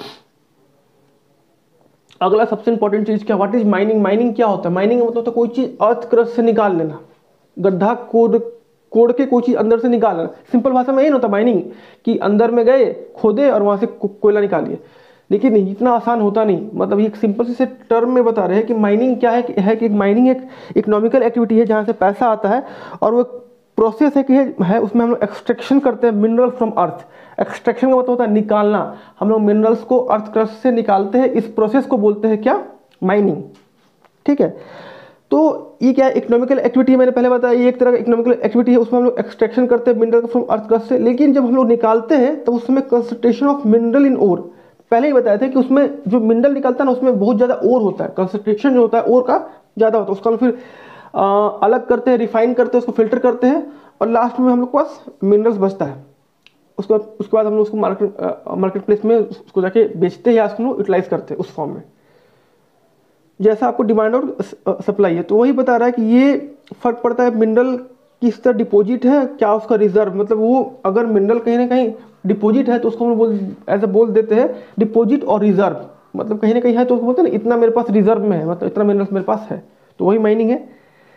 अगला सबसे इंपॉर्टेंट चीज क्या, व्हाट इज माइनिंग। माइनिंग क्या होता है, माइनिंग मतलब तो कोई चीज अर्थ क्रस्ट से निकाल लेना, गड्ढा कोड़ के कोई चीज अंदर से निकाल लेना। सिंपल भाषा में यही होता है माइनिंग, कि अंदर में गए, खोदे और वहां से कोयला निकालिए। लेकिन इतना आसान होता नहीं, मतलब एक सिंपल से टर्म में बता रहे हैं कि माइनिंग क्या है कि माइनिंग एक इकोनॉमिकल एक्टिविटी है जहाँ से पैसा आता है, और वो प्रोसेस है कि है उसमें हम लोग एक्सट्रैक्शन करते हैं मिनरल फ्रॉम अर्थ। एक्सट्रैक्शन का मतलब होता है निकालना, हम लोग मिनरल्स को अर्थ क्रस्ट से निकालते हैं, इस प्रोसेस को बोलते हैं क्या, माइनिंग। ठीक है, तो ये क्या है, इकोनॉमिकल एक्टिविटी मैंने पहले बताया, ये एक तरह का इकोनॉमिकल एक्टिविटी है, उसमें हम लोग एक्सट्रैक्शन करते हैं मिनरल फ्रॉम अर्थ क्रस्ट से। लेकिन जब हम लोग निकालते हैं तो उसमें concentration of mineral in ore, पहले ही बताया था कि उसमें जो मिनरल निकलता है ना उसमें बहुत ज़्यादा ओर होता है, कंसंट्रेशन जो होता है ओर का ज़्यादा होता है। उसका फिर अलग करते हैं, रिफाइन करते हैं, उसको फिल्टर करते हैं, और लास्ट में हम लोग के पास मिनरल्स बचता है। उसके बाद हम लोग उसको मार्केट प्लेस में उसको जाके बेचते हैं या उसको यूटिलाइज करते हैं उस फॉर्म में। जैसा आपको डिमांड और सप्लाई है, तो वही बता रहा है कि ये फर्क पड़ता है मिनरल किस तरह डिपॉजिट है, क्या उसका रिजर्व, मतलब वो अगर मिनरल कहीं ना कहीं डिपॉजिट है तो उसको हम बोल ऐसा बोल देते हैं डिपॉजिट और रिजर्व, मतलब कहीं ना कहीं है तो उसको बोलते हैं ना इतना मेरे पास रिजर्व में है, मतलब इतना मिनरल्स मेरे पास है, तो वही माइनिंग है।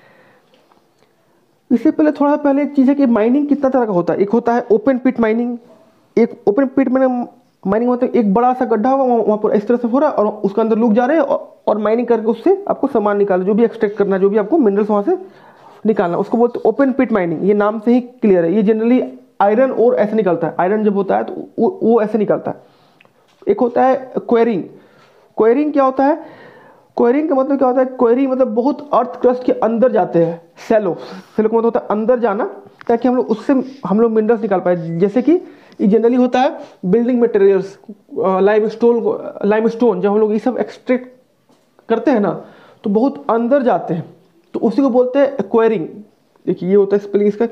इससे पहले थोड़ा पहले एक चीज़ है कि माइनिंग कितना तरह का होता है। एक होता है ओपन पिट माइनिंग। एक ओपन पिट में माइनिंग होता है एक बड़ा सा गड्ढा होगा, वहाँ पर इस तरह से हो रहा है और उसके अंदर लोग जा रहे हैं और माइनिंग करके उससे आपको सामान निकालना, जो भी एक्सट्रैक्ट करना है, जो भी आपको मिनरल्स वहाँ से निकालना, उसको बोलते हैं ओपन पिट माइनिंग। ये नाम से ही क्लियर है। ये जनरली आयरन और ऐसे निकलता है, आयरन जब होता है तो वो ऐसे निकलता है। एक होता है क्वेरिंग। क्वेरिंग क्या होता है? क्वेरिंग का मतलब क्या होता है? क्वेरिंग मतलब बहुत अर्थ क्रस्ट के अंदर जाते हैं, सैलो। सैलो का मतलब होता है अंदर जाना, ताकि हम लोग उससे हम लोग मिनरल्स निकाल पाए। जैसे कि ये जनरली होता है बिल्डिंग मटेरियल्स, लाइमस्टोन, जब हम लोग ये सब एक्सट्रैक्ट करते हैं ना तो बहुत अंदर जाते हैं, तो उसी को बोलते हैं एक्वायरिंग। देखिए ये होता है स्पेलिंग इसका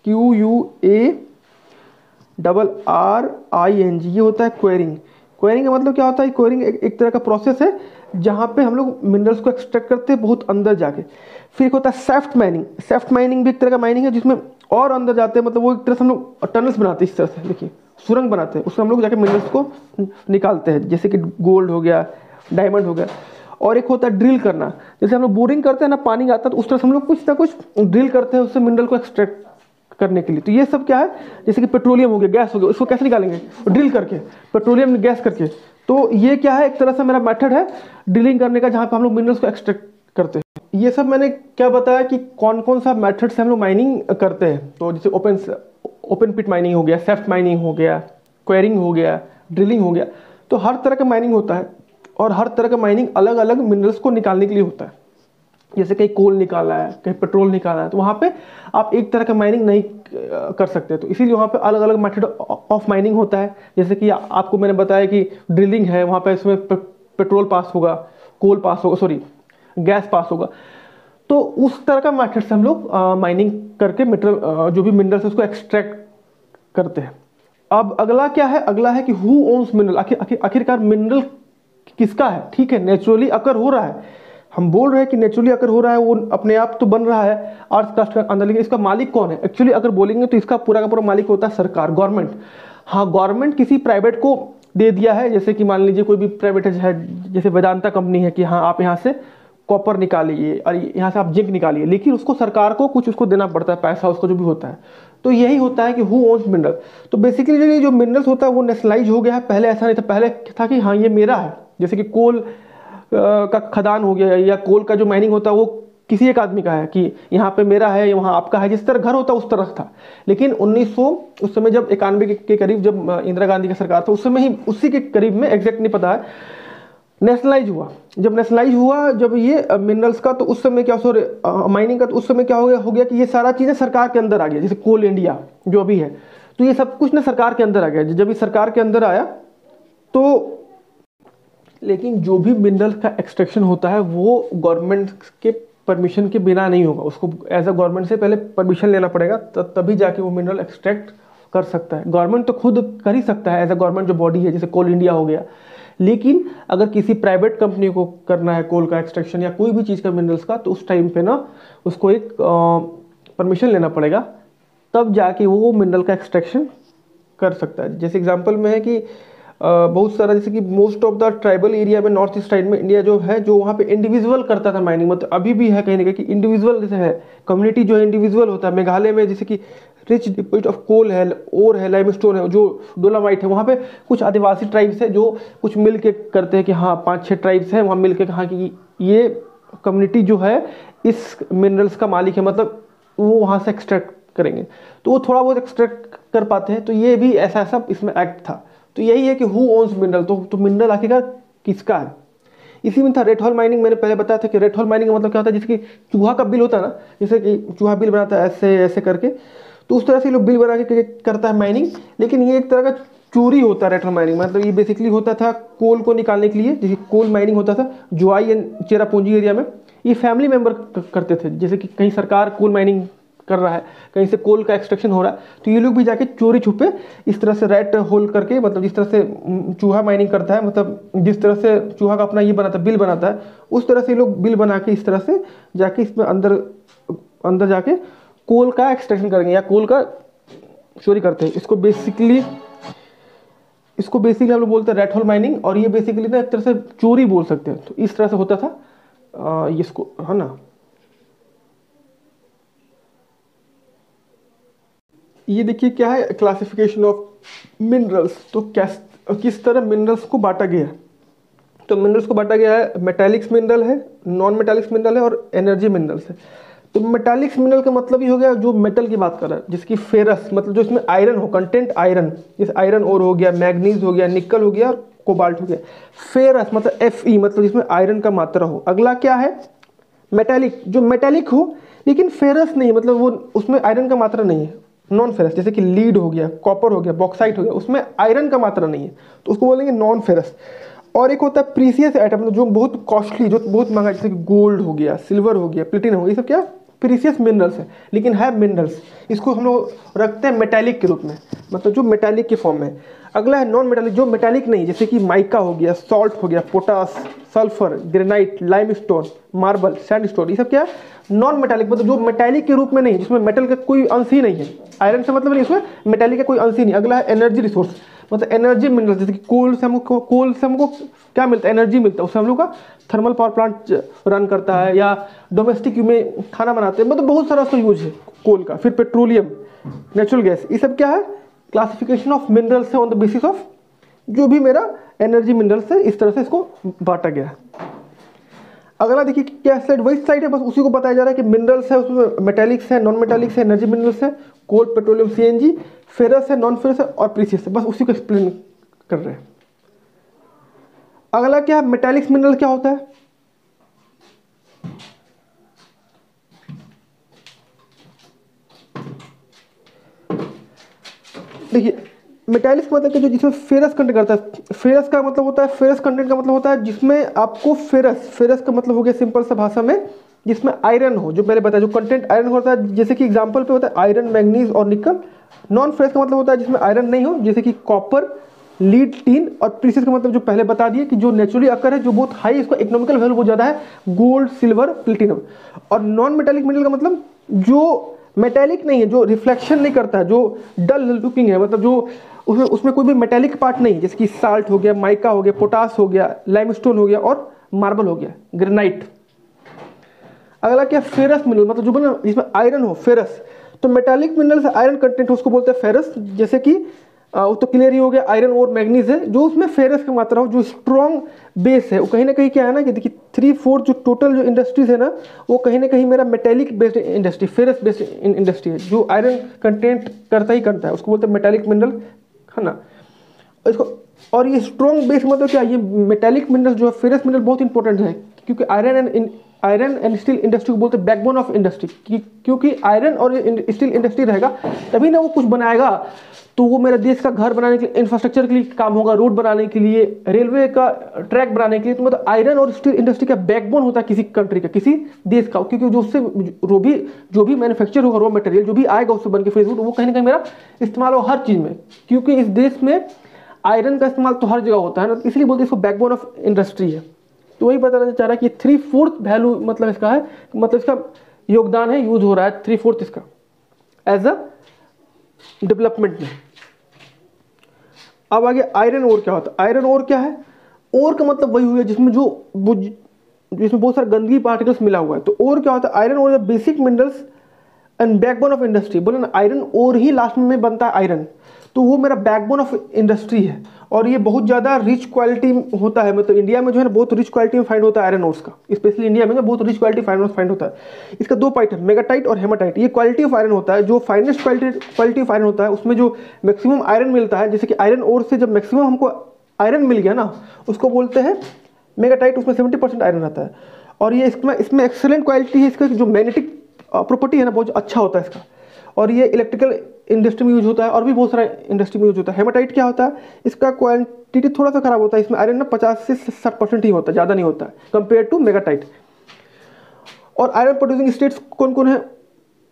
QUARRING, ये होता है क्वेरिंग। क्वेरिंग का मतलब क्या होता है? क्वेरिंग एक तरह का प्रोसेस है जहाँ पे हम लोग मिनरल्स को एक्सट्रैक्ट करते हैं बहुत अंदर जाके। फिर एक होता है सेफ्ट माइनिंग। सेफ्ट माइनिंग भी एक तरह का माइनिंग है जिसमें और अंदर जाते हैं, मतलब वो एक तरह से हम लोग टनल्स बनाते हैं, इस तरह से देखिए सुरंग बनाते हैं, उससे हम लोग जाके मिनरल्स को निकालते हैं, जैसे कि गोल्ड हो गया, डायमंड हो गया। और एक होता है ड्रिल करना, जैसे हम लोग बोरिंग करते हैं ना, पानी आता है तो उस तरह से हम लोग कुछ ना कुछ ड्रिल करते हैं उससे मिनरल को एक्सट्रैक्ट करने के लिए। तो ये सब क्या है? जैसे कि पेट्रोलियम हो गया, गैस हो गया, उसको कैसे निकालेंगे? ड्रिल करके, पेट्रोलियम गैस करके। तो ये क्या है? एक तरह से मेरा मेथड है ड्रिलिंग करने का, जहाँ पे हम लोग मिनरल्स को एक्सट्रैक्ट करते हैं। ये सब मैंने क्या बताया कि कौन कौन सा मेथड से हम लोग माइनिंग करते हैं। तो जैसे ओपन पिट माइनिंग हो गया, सेफ्ट माइनिंग हो गया, क्वेरिंग हो गया, ड्रिलिंग हो गया। तो हर तरह का माइनिंग होता है और हर तरह का माइनिंग अलग अलग मिनरल्स को निकालने के लिए होता है। जैसे कहीं कोल निकाला है, कहीं पेट्रोल निकाला है, तो वहाँ पे आप एक तरह का माइनिंग नहीं कर सकते, तो इसीलिए वहाँ पे अलग अलग मेथड ऑफ माइनिंग होता है। जैसे कि आपको मैंने बताया कि ड्रिलिंग है, वहाँ पे इसमें पेट्रोल पास होगा, कोल पास होगा, सॉरी गैस पास होगा। तो उस तरह का मेथड से हम लोग माइनिंग करके जो भी मिनरल्स उसको एक्सट्रैक्ट करते हैं। अब अगला क्या है? अगला है कि हु ओन्स मिनरल। आखिरकार मिनरल किसका है? ठीक है, नेचुरली अकर हो रहा है, हम बोल रहे हैं कि नेचुरली अगर हो रहा है, वो अपने आप तो बन रहा है अर्थ कास्ट के अंदर, लेकिन इसका मालिक कौन है? एक्चुअली अगर बोलेंगे तो इसका पूरा का पूरा मालिक होता है सरकार, गवर्नमेंट। हाँ, गवर्नमेंट किसी प्राइवेट को दे दिया है, जैसे कि मान लीजिए कोई भी प्राइवेट है, जैसे वेदांता कंपनी है, कि हाँ आप यहाँ से कॉपर निकालिए और यहाँ से आप जिंक निकालिए, लेकिन उसको सरकार को कुछ उसको देना पड़ता है, पैसा उसका जो भी होता है। तो यही होता है कि हु ओन्स मिनरल। तो बेसिकली जो मिनरल्स होता है वो नेशनलाइज हो गया है। पहले ऐसा नहीं था, पहले था कि हाँ ये मेरा है। जैसे कि कोल का खदान हो गया, या कोल का जो माइनिंग होता है वो किसी एक आदमी का है, कि यहाँ पे मेरा है, वहाँ आपका है, जिस तरह घर होता है उस तरह था। लेकिन 1900 उस समय जब 91 के करीब, जब इंदिरा गांधी की सरकार था, उस समय ही उसी के करीब में, एग्जैक्ट नहीं पता है, नेशनलाइज हुआ। जब नेशनलाइज हुआ जब ये मिनरल्स का, तो उस समय क्या, सॉरी माइनिंग का, तो उस समय क्या हो गया कि ये सारा चीज़ें सरकार के अंदर आ गया। जैसे कोल इंडिया जो अभी है, तो ये सब कुछ ना सरकार के अंदर आ गया। जब ये सरकार के अंदर आया तो, लेकिन जो भी मिनरल का एक्सट्रैक्शन होता है वो गवर्नमेंट के परमिशन के बिना नहीं होगा, उसको एज अ गवर्नमेंट से पहले परमिशन लेना पड़ेगा, तभी जाके वो मिनरल एक्सट्रैक्ट कर सकता है। गवर्नमेंट तो खुद कर ही सकता है एज अ गवर्नमेंट जो बॉडी है, जैसे कोल इंडिया हो गया। लेकिन अगर किसी प्राइवेट कंपनी को करना है कोल का एक्सट्रैक्शन या कोई भी चीज़ का मिनरल्स का, तो उस टाइम पे ना उसको एक परमिशन लेना पड़ेगा, तब जाके वो मिनरल का एक्सट्रैक्शन कर सकता है। जैसे एग्जांपल में है कि बहुत सारा, जैसे कि most of the tribal area में, नॉर्थ ईस्ट साइड में इंडिया जो है, जो वहाँ पे इंडिविजुअल करता था माइनिंग, मतलब अभी भी है कहीं ना कहीं कि इंडिविजुअल जैसे है, कम्युनिटी जो है इंडिविजुअल होता है। मेघालय में जैसे कि रिच डिपॉजिट ऑफ कोल है, ओर है, लाइमस्टोन है, जो डोलामाइट है, वहाँ पे कुछ आदिवासी ट्राइब्स है जो कुछ मिल के करते हैं, कि हाँ 5-6 ट्राइब्स हैं वहाँ मिल के, हाँ कि ये कम्युनिटी जो है इस मिनरल्स का मालिक है, मतलब वो वहाँ से एक्सट्रैक्ट करेंगे, तो वो थोड़ा बहुत एक्सट्रैक्ट कर पाते हैं। तो ये भी ऐसा ऐसा इसमें एक्ट था। तो यही है कि हु ओन्स मिनरल, तो मिनरल आखिरकार किसका है। इसी में था रेड हॉल माइनिंग। मैंने पहले बताया था कि रेड हॉल माइनिंग का मतलब क्या होता है, जैसे कि चूहा का बिल होता है ना, जैसे कि चूहा बिल बनाता है ऐसे ऐसे करके, तो उस तरह से लोग बिल बना के करता है माइनिंग। लेकिन ये एक तरह का चोरी होता है रेड हॉल माइनिंग, मतलब ये बेसिकली होता था कोल को निकालने के लिए। जैसे कोल माइनिंग होता था जुआई एंड चेरापूंजी एरिया में, ये फैमिली मेम्बर करते थे। जैसे कि कहीं सरकार कोल माइनिंग कर रहा है, कहीं से कोल का एक्सट्रैक्शन हो रहा है, तो ये लोग भी जाके चोरी छुपे इस तरह से रैट होल करके, मतलब जिस तरह से चूहा माइनिंग करता है, मतलब जिस तरह से चूहा का अपना ये बनाता है, बिल बनाता है, उस तरह से लोग बिल बना के इस तरह से जाके इसमें अंदर अंदर जाके कोल का एक्सट्रैक्शन करेंगे या कोल का चोरी करते हैं। इसको बेसिकली हम लोग बोलते हैं रैट होल माइनिंग, और ये बेसिकली ना एक तरह से चोरी बोल सकते हैं। तो इस तरह से होता था इसको, है ना। ये देखिए क्या है, क्लासिफिकेशन ऑफ मिनरल्स। तो किस तरह मिनरल्स को बांटा गया है। तो मिनरल्स को बांटा गया है, मेटालिक्स मिनरल है, नॉन मेटालिक्स मिनरल है और एनर्जी मिनरल्स है। तो मेटालिक्स मिनरल का मतलब ही हो गया जो मेटल की बात कर रहा है, जिसकी फेरस मतलब जो इसमें आयरन हो, कंटेंट आयरन, जैसे आयरन ओर हो गया, मैग्नीज हो गया, निकल हो गया और कोबाल्ट हो गया। फेरस मतलब Fe, मतलब जिसमें आयरन का मात्रा हो। अगला क्या है, मेटालिक, जो मेटालिक हो लेकिन फेरस नहीं, मतलब वो उसमें आयरन का मात्रा नहीं है। नॉन फेरस, जैसे कि लीड हो गया, कॉपर हो गया, बॉक्साइट हो गया, उसमें आयरन का मात्रा नहीं है, तो उसको बोलेंगे नॉन फेरस। और एक होता है प्रीसियस आइटम, जो बहुत कॉस्टली, जो बहुत महंगा, जैसे कि गोल्ड हो गया, सिल्वर हो गया, प्लेटिनम हो गया, ये सब क्या प्रीसियस मिनरल्स है, लेकिन है मिनरल्स। इसको हम लोग रखते हैं मेटालिक के रूप में, मतलब जो मेटालिक के फॉर्म में। अगला है नॉन मेटालिक, जो मेटालिक नहीं, जैसे कि माइका हो गया, सॉल्ट हो गया, potash, sulphur, granite, limestone, marble, sandstone, ये सब क्या है नॉन मेटालिक, मतलब जो मेटालिक के रूप में नहीं, जिसमें मेटल का कोई अंश ही नहीं है, आयरन से मतलब नहीं, इसमें मेटालिक का कोई अंश ही नहीं। अगला है एनर्जी रिसोर्स, मतलब एनर्जी मिनरल, जैसे कि कोल से हमको क्या मिलता है, एनर्जी मिलता है, उससे हम लोग का थर्मल पावर प्लांट रन करता है, या डोमेस्टिक में खाना बनाते हैं, मतलब बहुत सारा उसका यूज है कोल का। फिर पेट्रोलियम, नेचुरल गैस, ये सब क्या है क्लासिफिकेशन ऑफ मिनरल्स है ऑन द बेसिस ऑफ जो भी मेरा एनर्जी मिनरल्स है, इस तरह से इसको बांटा गया है। अगला देखिए क्या स्लाइड, वही स्लाइड है, बस उसी को बताया जा रहा है कि मिनरल्स है, उसमें मेटालिक्स है, नॉन मेटालिक्स है, एनर्जी मिनरल्स है, कोल, पेट्रोलियम, सीएनजी, फेरस है, नॉन फेरस है और प्रीसियस है, बस उसी को एक्सप्लेन कर रहे हैं। अगला क्या है, मेटालिक्स मिनरल क्या होता है। देखिए मेटालिक्स का मतलब कि जो जिसमें फेरस कंटेंट करता है, फेरस का मतलब होता है, फेरस कंटेंट का मतलब होता है जिसमें आपको फेरस का मतलब हो गया सिंपल सा भाषा में, जिसमें आयरन हो, जो मैंने बताया जो कंटेंट आयरन होता है, जैसे कि एग्जांपल पे होता है आयरन, मैग्नीज और निकल। नॉन फेरस का मतलब होता है जिसमें आयरन नहीं हो, जैसे कि कॉपर, लीड, टीन। और प्रीसियस का मतलब जो पहले बता दिए कि जो नेचुरली अकर है, जो बहुत हाई, इसका इकोनॉमिकल वैल्यू बहुत ज़्यादा है, गोल्ड, सिल्वर, प्लेटिनम। और नॉन मेटालिक मिनरल का मतलब जो मेटालिक नहीं है, जो रिफ्लेक्शन नहीं करता है, जो डल लुकिंग है, मतलब जो उसमें कोई भी मेटालिक पार्ट नहीं, जैसे कि साल्ट हो गया, माइका हो गया, पोटास हो गया, लाइमस्टोन हो गया और मार्बल हो गया, ग्रेनाइट। अगला क्या फेरस मिनरल, मतलब जो बना जिसमें आयरन हो, फेरस। तो मेटालिक मिनरल से आयरन कंटेंट हो, उसको बोलते हैं फेरस। जैसे कि वो तो क्लियर ही हो गया, आयरन और मैग्नीज है, जो उसमें फेरस की मात्रा हो, जो स्ट्रॉन्ग बेस है, वो कहीं ना कहीं क्या है ना कि देखिए 3/4 जो टोटल जो इंडस्ट्रीज है ना, वो कहीं ना कहीं मेरा metallic based industry, ferrous based industry है, जो आयरन कंटेंट करता ही करता है, उसको बोलते हैं मेटालिक मिनरल, है ना। इसको और ये स्ट्रॉन्ग बेस मतलब क्या, ये मेटालिक मिनरल जो है, फेरस मिनरल बहुत इंपॉर्टेंट है, क्योंकि आयरन एंड स्टील इंडस्ट्री को बोलते हैं बैकबोन ऑफ इंडस्ट्री, क्योंकि आयरन और स्टील इंडस्ट्री रहेगा तभी ना वो कुछ बनाएगा, तो वो मेरे देश का घर बनाने के लिए, इंफ्रास्ट्रक्चर के लिए काम होगा, रोड बनाने के लिए, रेलवे का ट्रैक बनाने के लिए। तो मतलब आयरन और स्टील इंडस्ट्री का बैकबोन होता है किसी कंट्री का, किसी देश का, क्योंकि जो उससे जो भी मैन्युफैक्चर होगा, रॉ मटेरियल जो भी आएगा उससे बन के फिर वो कहीं ना कहीं मेरा इस्तेमाल हो हर चीज़ में, क्योंकि इस देश में आयरन का इस्तेमाल तो हर जगह होता है ना, इसलिए बोलते हैं इसको बैकबोन ऑफ इंडस्ट्री है। तो वही बताना चाह रहा है कि 3/4 वैल्यू मतलब इसका है, मतलब इसका योगदान है, यूज हो रहा है 3/4 इसका एज अ डेवलपमेंट में। अब आगे आयरन ओर क्या होता है। आयरन ओर क्या है, ओर का मतलब वही हुआ जिसमें जिसमें बहुत सारे गंदगी पार्टिकल्स मिला हुआ है। तो ओर क्या होता है, iron ore basic minerals and backbone of industry, बोले ना आयरन ओर ही लास्ट में बनता है आयरन, तो वो मेरा बैकबोन ऑफ इंडस्ट्री है। और ये बहुत ज़्यादा रिच क्वालिटी होता है, मतलब इंडिया में जो है ना बहुत रिच क्वालिटी में फाइंड होता है आयरन ओर्स का, स्पेशली इंडिया में ना बहुत रिच क्वालिटी फाइंड होता है। इसका 2 पार्ट है, मेगाटाइट और हेमाटाइट। ये क्वालिटी ऑफ आयरन होता है, जो फाइनेस्ट क्वालिटी ऑफ आयरन होता है, उसमें जो मैक्सिमम आयरन मिलता है, जैसे कि आयरन ओर से जब मैक्सिमम हमको आयरन मिल गया ना, उसको बोलते हैं मेगाटाइट, उसमें 70% आयरन रहता है। और ये इसमें एक्सेलेंट क्वालिटी है, इसका जो मैग्नेटिक प्रॉपर्टी है ना बहुत अच्छा होता है इसका, और ये इलेक्ट्रिकल इंडस्ट्री में यूज होता है और भी बहुत सारा इंडस्ट्री में यूज होता है। हेमाटाइट क्या होता है, इसका क्वांटिटी थोड़ा सा खराब होता है, इसमें आयरन ना 50 से 60% ही होता है, ज़्यादा नहीं होता है कंपेयर टू मेगाटाइट। और आयरन प्रोड्यूसिंग स्टेट्स कौन कौन है,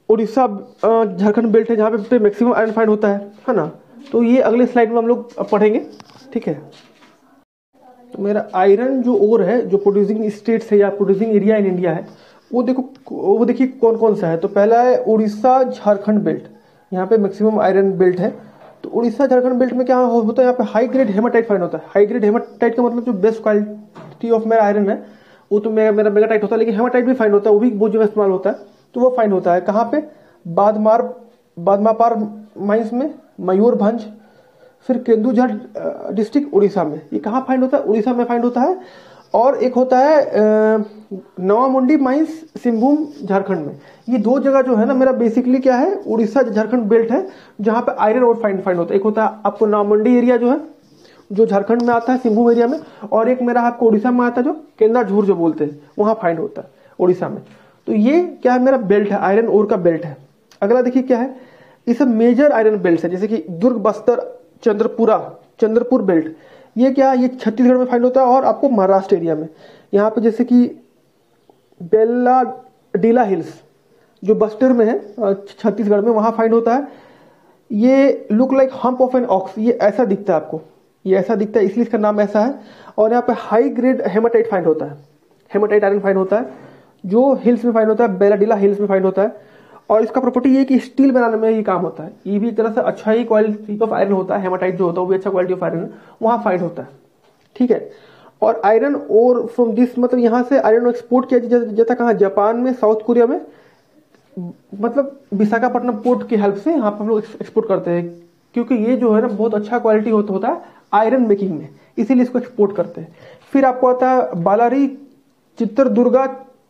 उड़ीसा झारखंड बेल्ट है जहाँ पे मैक्सिमम आयरन फाइंड होता है ना। तो ये अगले स्लाइड में हम लोग पढ़ेंगे, ठीक है। तो मेरा आयरन जो ओर है, जो प्रोड्यूसिंग स्टेट्स है या प्रोड्यूसिंग एरिया इन इंडिया है, वो देखो, वो देखिए कौन कौन सा है। तो पहला है उड़ीसा झारखंड बेल्ट, यहाँ पे मैक्सिमम आयरन बेल्ट है। तो उड़ीसा झारखंड बेल्ट में क्या होता है, यहाँ पे हाई ग्रेड हेमाटाइट फाइंड होता है। हाई ग्रेड हेमाटाइट का मतलब जो बेस्ट क्वालिटी ऑफ मेरा आयरन है वो तो मेरा मेगाटाइट होता है, लेकिन हेमाटाइट भी फाइंड होता है, वो भी बहुत जगह इस्तेमाल होता है। तो वो फाइंड होता है कहाँ पे, बादमापार माइंस में, मयूरभंज, फिर केंदुझर डिस्ट्रिक्ट उड़ीसा में। ये कहाँ फाइंड होता है, उड़ीसा में फाइंड होता है। और एक होता है नवामुंडी माइंस, सिंहभूम झारखंड में। ये दो जगह जो है ना मेरा बेसिकली क्या है, उड़ीसा झारखंड बेल्ट है जहाँ पे आयरन और फाइंड होता है। एक होता है आपको नवामुंडी एरिया जो है, जो झारखंड में आता है सिंहभूम एरिया में, और एक मेरा आपको उड़ीसा में आता है जो केंदाझूर जो बोलते हैं, वहाँ फाइंड होता है उड़ीसा में। तो ये क्या है, मेरा बेल्ट है, आयरन ओर का बेल्ट है। अगला देखिए क्या है, ये सब मेजर आयरन बेल्ट है, जैसे कि दुर्ग, बस्तर, चंद्रपुर बेल्ट। ये क्या, ये छत्तीसगढ़ में फाइंड होता है और आपको महाराष्ट्र एरिया में। यहाँ पे जैसे कि बेल्लाडीला हिल्स जो बस्तर में है छत्तीसगढ़ में, वहाँ फाइंड होता है। ये look like hump of an ox, ये ऐसा दिखता है आपको, ये ऐसा दिखता है इसलिए इसका नाम ऐसा है। और यहाँ पे हाई ग्रेड हेमाटाइट फाइंड होता है, हेमाटाइट आयरन फाइंड होता है जो हिल्स में फाइंड होता है, बेल्लाडीला हिल्स में फाइंड होता है। और इसका प्रॉपर्टी ये है कि स्टील बनाने में ये काम होता है। ये भी एक तरह से अच्छा ही क्वालिटी ऑफ आयरन होता है, हेमाटाइट जो होता है वो भी अच्छा क्वालिटी ऑफ आयरन है, वहाँ फाइंड होता है, ठीक है। और आयरन और फ्रॉम दिस, मतलब यहाँ से आयरन एक्सपोर्ट किया जाता कहाँ, जापान में, साउथ कोरिया में, मतलब विशाखापट्टनम पोर्ट की हेल्प से यहाँ पर हम लोग एक्सपोर्ट करते हैं, क्योंकि ये जो है ना बहुत अच्छा क्वालिटी होता है आयरन मेकिंग में, इसीलिए इसको एक्सपोर्ट करते हैं। फिर आपको आता है बालारी, चित्रदुर्गा,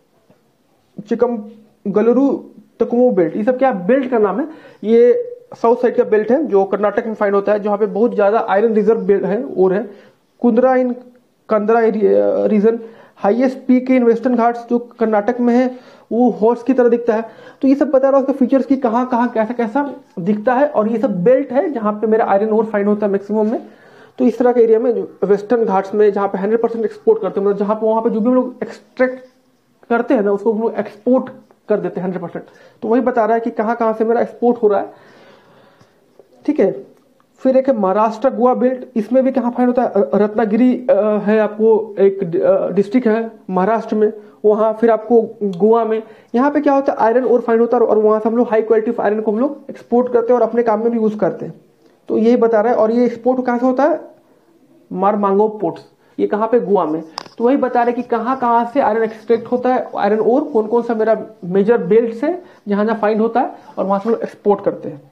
चिकमगलुरु, तकुमो बेल्ट। ये सब क्या बेल्ट का नाम है। ये साउथ साइड का बेल्ट है जो कर्नाटक में फाइंड होता है, जहाँ पे बहुत ज्यादा आयरन रिजर्व बेल्ट है और है। कुंद्रा इन कंदरा region, highest peak in western Ghats जो कर्नाटक में है, वो हॉर्स की तरह दिखता है। तो ये सब बता रहा हूँ उसके फीचर्स की, कहाँ कहाँ कैसा कैसा दिखता है। और ये सब बेल्ट है जहाँ पे मेरा आयरन और फाइंड होता है मैक्सिमम में। तो इस तरह के एरिया में वेस्टर्न घाट्स में जहाँ पे 100% एक्सपोर्ट करते हैं, मतलब जहाँ पे वहाँ पे जो भी हम लोग एक्सट्रैक्ट करते हैं ना उसको हम लोग एक्सपोर्ट कर देते हैं 100%। तो वही बता रहा है कि कहाँ कहाँ से मेरा एक्सपोर्ट हो रहा है, ठीक है। फिर एक है महाराष्ट्र गोवा बेल्ट, इसमें भी कहाँ फाइंड होता है, रत्नागिरी है आपको एक डिस्ट्रिक्ट है महाराष्ट्र में, वहाँ। फिर आपको गोवा में, यहाँ पे क्या होता है आयरन और फाइंड होता है, और वहाँ से हम लोग हाई क्वालिटी ऑफ आयरन को हम लोग एक्सपोर्ट करते हैं और अपने काम में भी यूज करते हैं। तो यही बता रहा है। और ये एक्सपोर्ट कहाँ से होता है, मारमांगो पोर्ट्स, ये कहाँ पे, गोवा में। तो वही बता रहे कि कहाँ कहाँ से आयरन एक्सट्रैक्ट होता है, आयरन और कौन कौन सा मेरा मेजर बेल्ट है जहां जहां फाइंड होता है, और वहां से लोग एक्सपोर्ट करते हैं।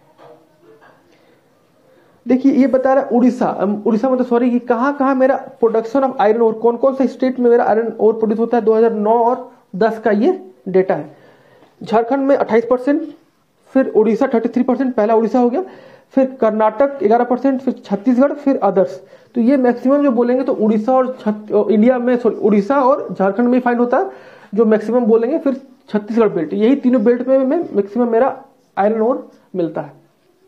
देखिए ये बता रहा है उड़ीसा मतलब सॉरी, कि कहाँ कहाँ मेरा प्रोडक्शन ऑफ आयरन और कौन कौन सा स्टेट में मेरा आयरन और प्रोड्यूस होता है। 2009 और 10 का ये डेटा है। झारखंड में 28%, फिर उड़ीसा 33%, पहला उड़ीसा हो गया, फिर कर्नाटक 11%, फिर छत्तीसगढ़, फिर अदर्स। तो ये मैक्सिमम जो बोलेंगे तो उड़ीसा और इंडिया में, सॉरी उड़ीसा और झारखंड में फाइंड होता है जो मैक्सिमम बोलेंगे। फिर छत्तीसगढ़ बेल्ट, यही तीनों बेल्ट में मैक्सिमम मेरा आयरन और मिलता है।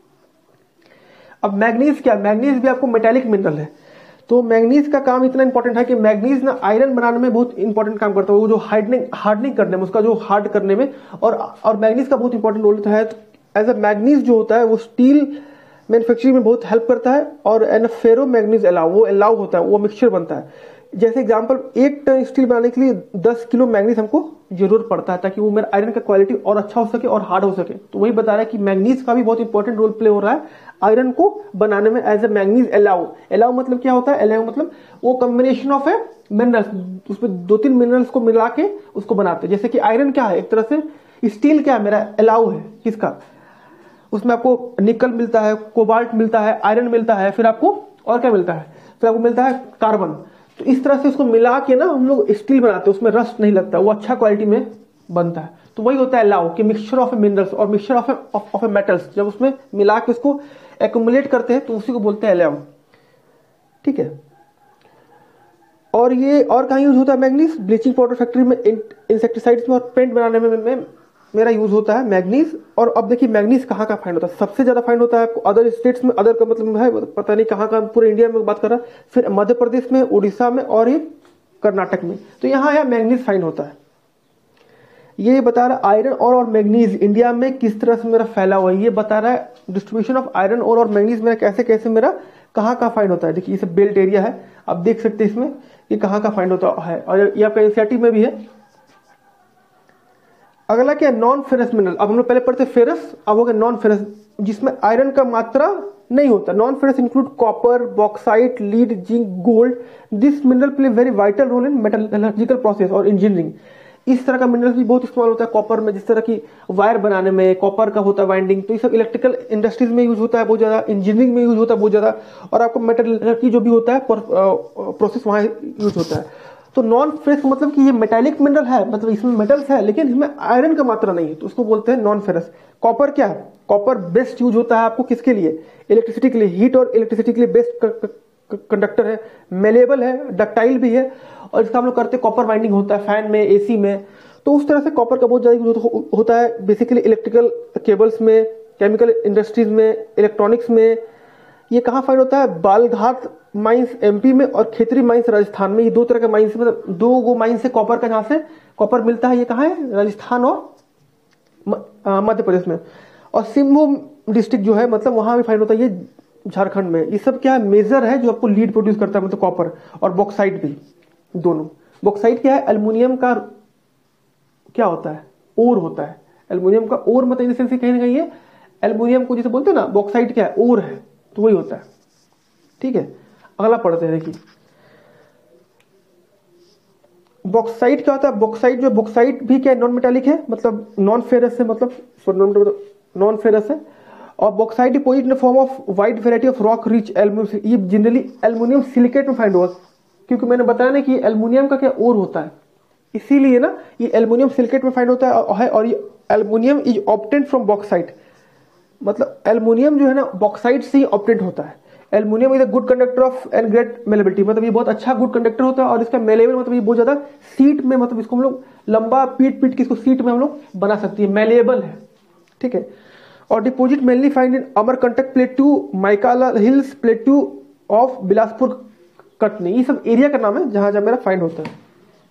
अब मैग्नीज क्या, मैग्नीज भी आपको मेटेलिक मिनरल है। तो मैग्नीज का काम इतना इंपॉर्टेंट है कि मैग्नीज ना आयरन बनाने में बहुत इंपॉर्टेंट काम करता है, वो जो हार्डनिंग करने में, उसका जो हार्ड करने में, और मैग्नीज का बहुत इंपॉर्टेंट रोल होता है। एज अ मैग्नीज जो होता है वो स्टील मैन्युफैक्चरिंग में बहुत हेल्प करता है। और एन फेरो मैग्नीज एलाउ होता है, वो मिक्सचर बनता है। जैसे एग्जांपल, 1 टन स्टील बनाने के लिए 10 किलो मैग्नीज हमको जरूरत पड़ता है, ताकि वो मेरा आयरन का क्वालिटी और अच्छा हो सके और हार्ड हो सके। तो वही बता रहा है कि मैग्नीज का भी बहुत इंपॉर्टेंट रोल प्ले हो रहा है आयरन को बनाने में। एज ए मैग्नीज एलाउ मतलब क्या होता है, एलाउ मतलब वो कॉम्बिनेशन ऑफ है मिनरल्स, उसमें 2-3 मिनरल्स को मिला के उसको बनाते हैं। जैसे कि आयरन क्या है, एक तरह से स्टील क्या है, मेरा एलाउ है किसका, उसमें आपको निकल मिलता है, कोबाल्ट मिलता है, आयरन मिलता है, फिर आपको और क्या मिलता है, फिर आपको मिलता है कार्बन। तो इस तरह से उसको मिला के ना हम लोग स्टील बनाते हैं, उसमें रस्ट नहीं लगता, वो अच्छा क्वालिटी में बनता है। तो वही होता है एलाउ, कि मिक्सचर ऑफ मिनरल्स और मिक्सचर ऑफ मेटल्स, जब उसमें मिला के उसको एक्यूमुलेट करते हैं तो उसी को बोलते हैं एलाउ, ठीक है। और ये और कहाँ यूज होता है मैग्नीज, ब्लीचिंग पाउडर फैक्ट्री में, इंसेक्टिसाइड्स में और पेंट बनाने में मेरा यूज होता है मैग्नीज। और अब देखिए मैग्नीज कहाँ कहाँ फाइंड होता है, सबसे ज्यादा फाइंड होता है आपको अदर स्टेट्स में, अदर का मतलब है पता नहीं कहाँ कहाँ, पूरे इंडिया में बात कर रहा है, फिर मध्य प्रदेश में, उड़ीसा में और ये कर्नाटक में। तो यहाँ मैग्नीज फाइंड होता है। ये बता रहा है आयरन और मैग्नीज इंडिया में किस तरह से मेरा फैला हुआ है, ये बता रहा है डिस्ट्रीब्यूशन ऑफ आयरन और मैग्नीज मेरा कैसे कैसे मेरा कहाँ कहाँ फाइंड होता है। देखिए ये सब बेल्ट एरिया है, आप देख सकते हैं इसमें ये कहाँ कहाँ फाइंड होता है, और ये आपका एनसीईआरटी में भी है। अगला क्या है, नॉन फेरस मिनरल। अब हम लोग पहले पढ़ते फेरस, अब हो गया नॉन फेरस, जिसमें आयरन का मात्रा नहीं होता। Non ferrous include copper, bauxite, lead, zinc, gold. This mineral play very vital role in metallurgical process और इंजीनियरिंग। इस तरह का मिनरल भी बहुत इस्तेमाल होता है कॉपर में, जिस तरह की वायर बनाने में कॉपर का होता है वाइंडिंग, तो ये सब इलेक्ट्रिकल इंडस्ट्रीज में यूज होता है बहुत ज्यादा, इंजीनियरिंग में यूज होता है बहुत ज्यादा, और आपको मेटलर्जी जो भी होता है प्रोसेस वहां यूज होता है। तो नॉन फेरस मतलब कि ये मेटालिक मिनरल है, मतलब इसमें मेटल्स है लेकिन इसमें आयरन का मात्रा नहीं है, तो उसको बोलते हैं नॉन फेरस। कॉपर क्या है, कॉपर बेस्ट यूज होता है आपको किसके लिए, इलेक्ट्रिसिटी के लिए, हीट और इलेक्ट्रिसिटी के लिए बेस्ट कंडक्टर है, मेलेबल है, डक्टाइल भी है, और इसका हम लोग करते हैं कॉपर वाइंडिंग होता है फैन में, एसी में। तो उस तरह से कॉपर का बहुत ज्यादा यूज होता है बेसिकली इलेक्ट्रिकल केबल्स में, केमिकल इंडस्ट्रीज में, इलेक्ट्रॉनिक्स में। ये कहाँ फाइंड होता है, बालघाट माइंस एमपी में और खेतरी माइंस राजस्थान में। ये दो तरह के माइंस, मतलब दो गो माइंस से कॉपर का, जहां से कॉपर मिलता है, ये कहाँ है, राजस्थान और मध्य प्रदेश में। और सिंहभूम डिस्ट्रिक्ट जो है, मतलब वहां भी फाइंड होता है, ये झारखंड में। ये सब क्या है, मेजर है जो आपको लीड प्रोड्यूस करता है, मतलब कॉपर, और बॉक्साइट भी दोनों। बॉक्साइट क्या है, एल्युमिनियम का क्या होता है, ओर होता है। एल्युमिनियम का ओर मतलब जैसे कहीं ना कहीं ये एल्युमिनियम को जैसे बोलते हैं ना, बॉक्साइट क्या है, ओर है, तो वही होता है। ठीक है, अगला पढ़ते हैं। देखिए बॉक्साइट क्या होता है, बॉक्साइट जो बॉक्साइट भी क्या नॉन मेटालिक है, मतलब नॉन फेरस है, मतलब नॉन फेरस है। और bauxite deposit in form of wide variety of rock rich aluminium. ये जनरली एल्युमिनियम सिलिकेट में फाइंड होगा, क्योंकि मैंने बताया ना कि एल्युमिनियम का क्या ओर होता है, इसीलिए ना ये एल्युमिनियम सिलिकेट में फाइंड होता है। और ये aluminium is obtained from bauxite, मतलब एल्युमिनियम जो है ना बॉक्साइट से ही ऑब्टेन्ड होता है। Aluminium is a good conductor of and great malleability, मतलब ये बहुत अच्छा गुड कंडक्टर होता है। और इसका मेलेबल मतलब ये बहुत ज्यादा सीट में, मतलब इसको हम लोग लंबा पीट पीट के इसको सीट में हम लोग बना सकते हैं, मेलेबल है। ठीक है, और deposit mainly find in Amarkantak plateau, Maikala hills plateau of Bilaspur Katni. ये सब एरिया का नाम है जहां जहां मेरा फाइंड होता है।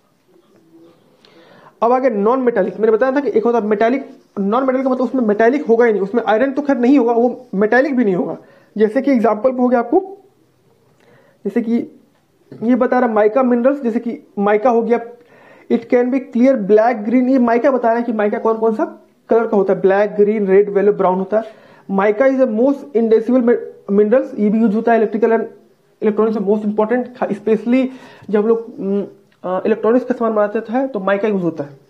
अब आगे नॉन मेटालिक, मैंने बताया था कि एक होता है मेटालिक, नॉन मेटालिक का मतलब उसमें मेटालिक होगा ही नहीं, उसमें आयरन तो खैर नहीं होगा, वो मेटालिक भी नहीं होगा। जैसे कि एग्जांपल हो गया आपको, जैसे कि ये बता रहा माइका मिनरल्स, जैसे कि माइका हो गया, it can be clear black green. ये माइका बता रहा है कि माइका कौन कौन सा कलर का होता है, black, green, red, yellow, brown होता है। Mica is the most indispensable minerals, ये भी यूज होता है इलेक्ट्रिकल एंड इलेक्ट्रॉनिक्स में मोस्ट इंपॉर्टेंट, स्पेशली जब लोग इलेक्ट्रॉनिक्स का सामान बनाते हैं तो माइका यूज होता है।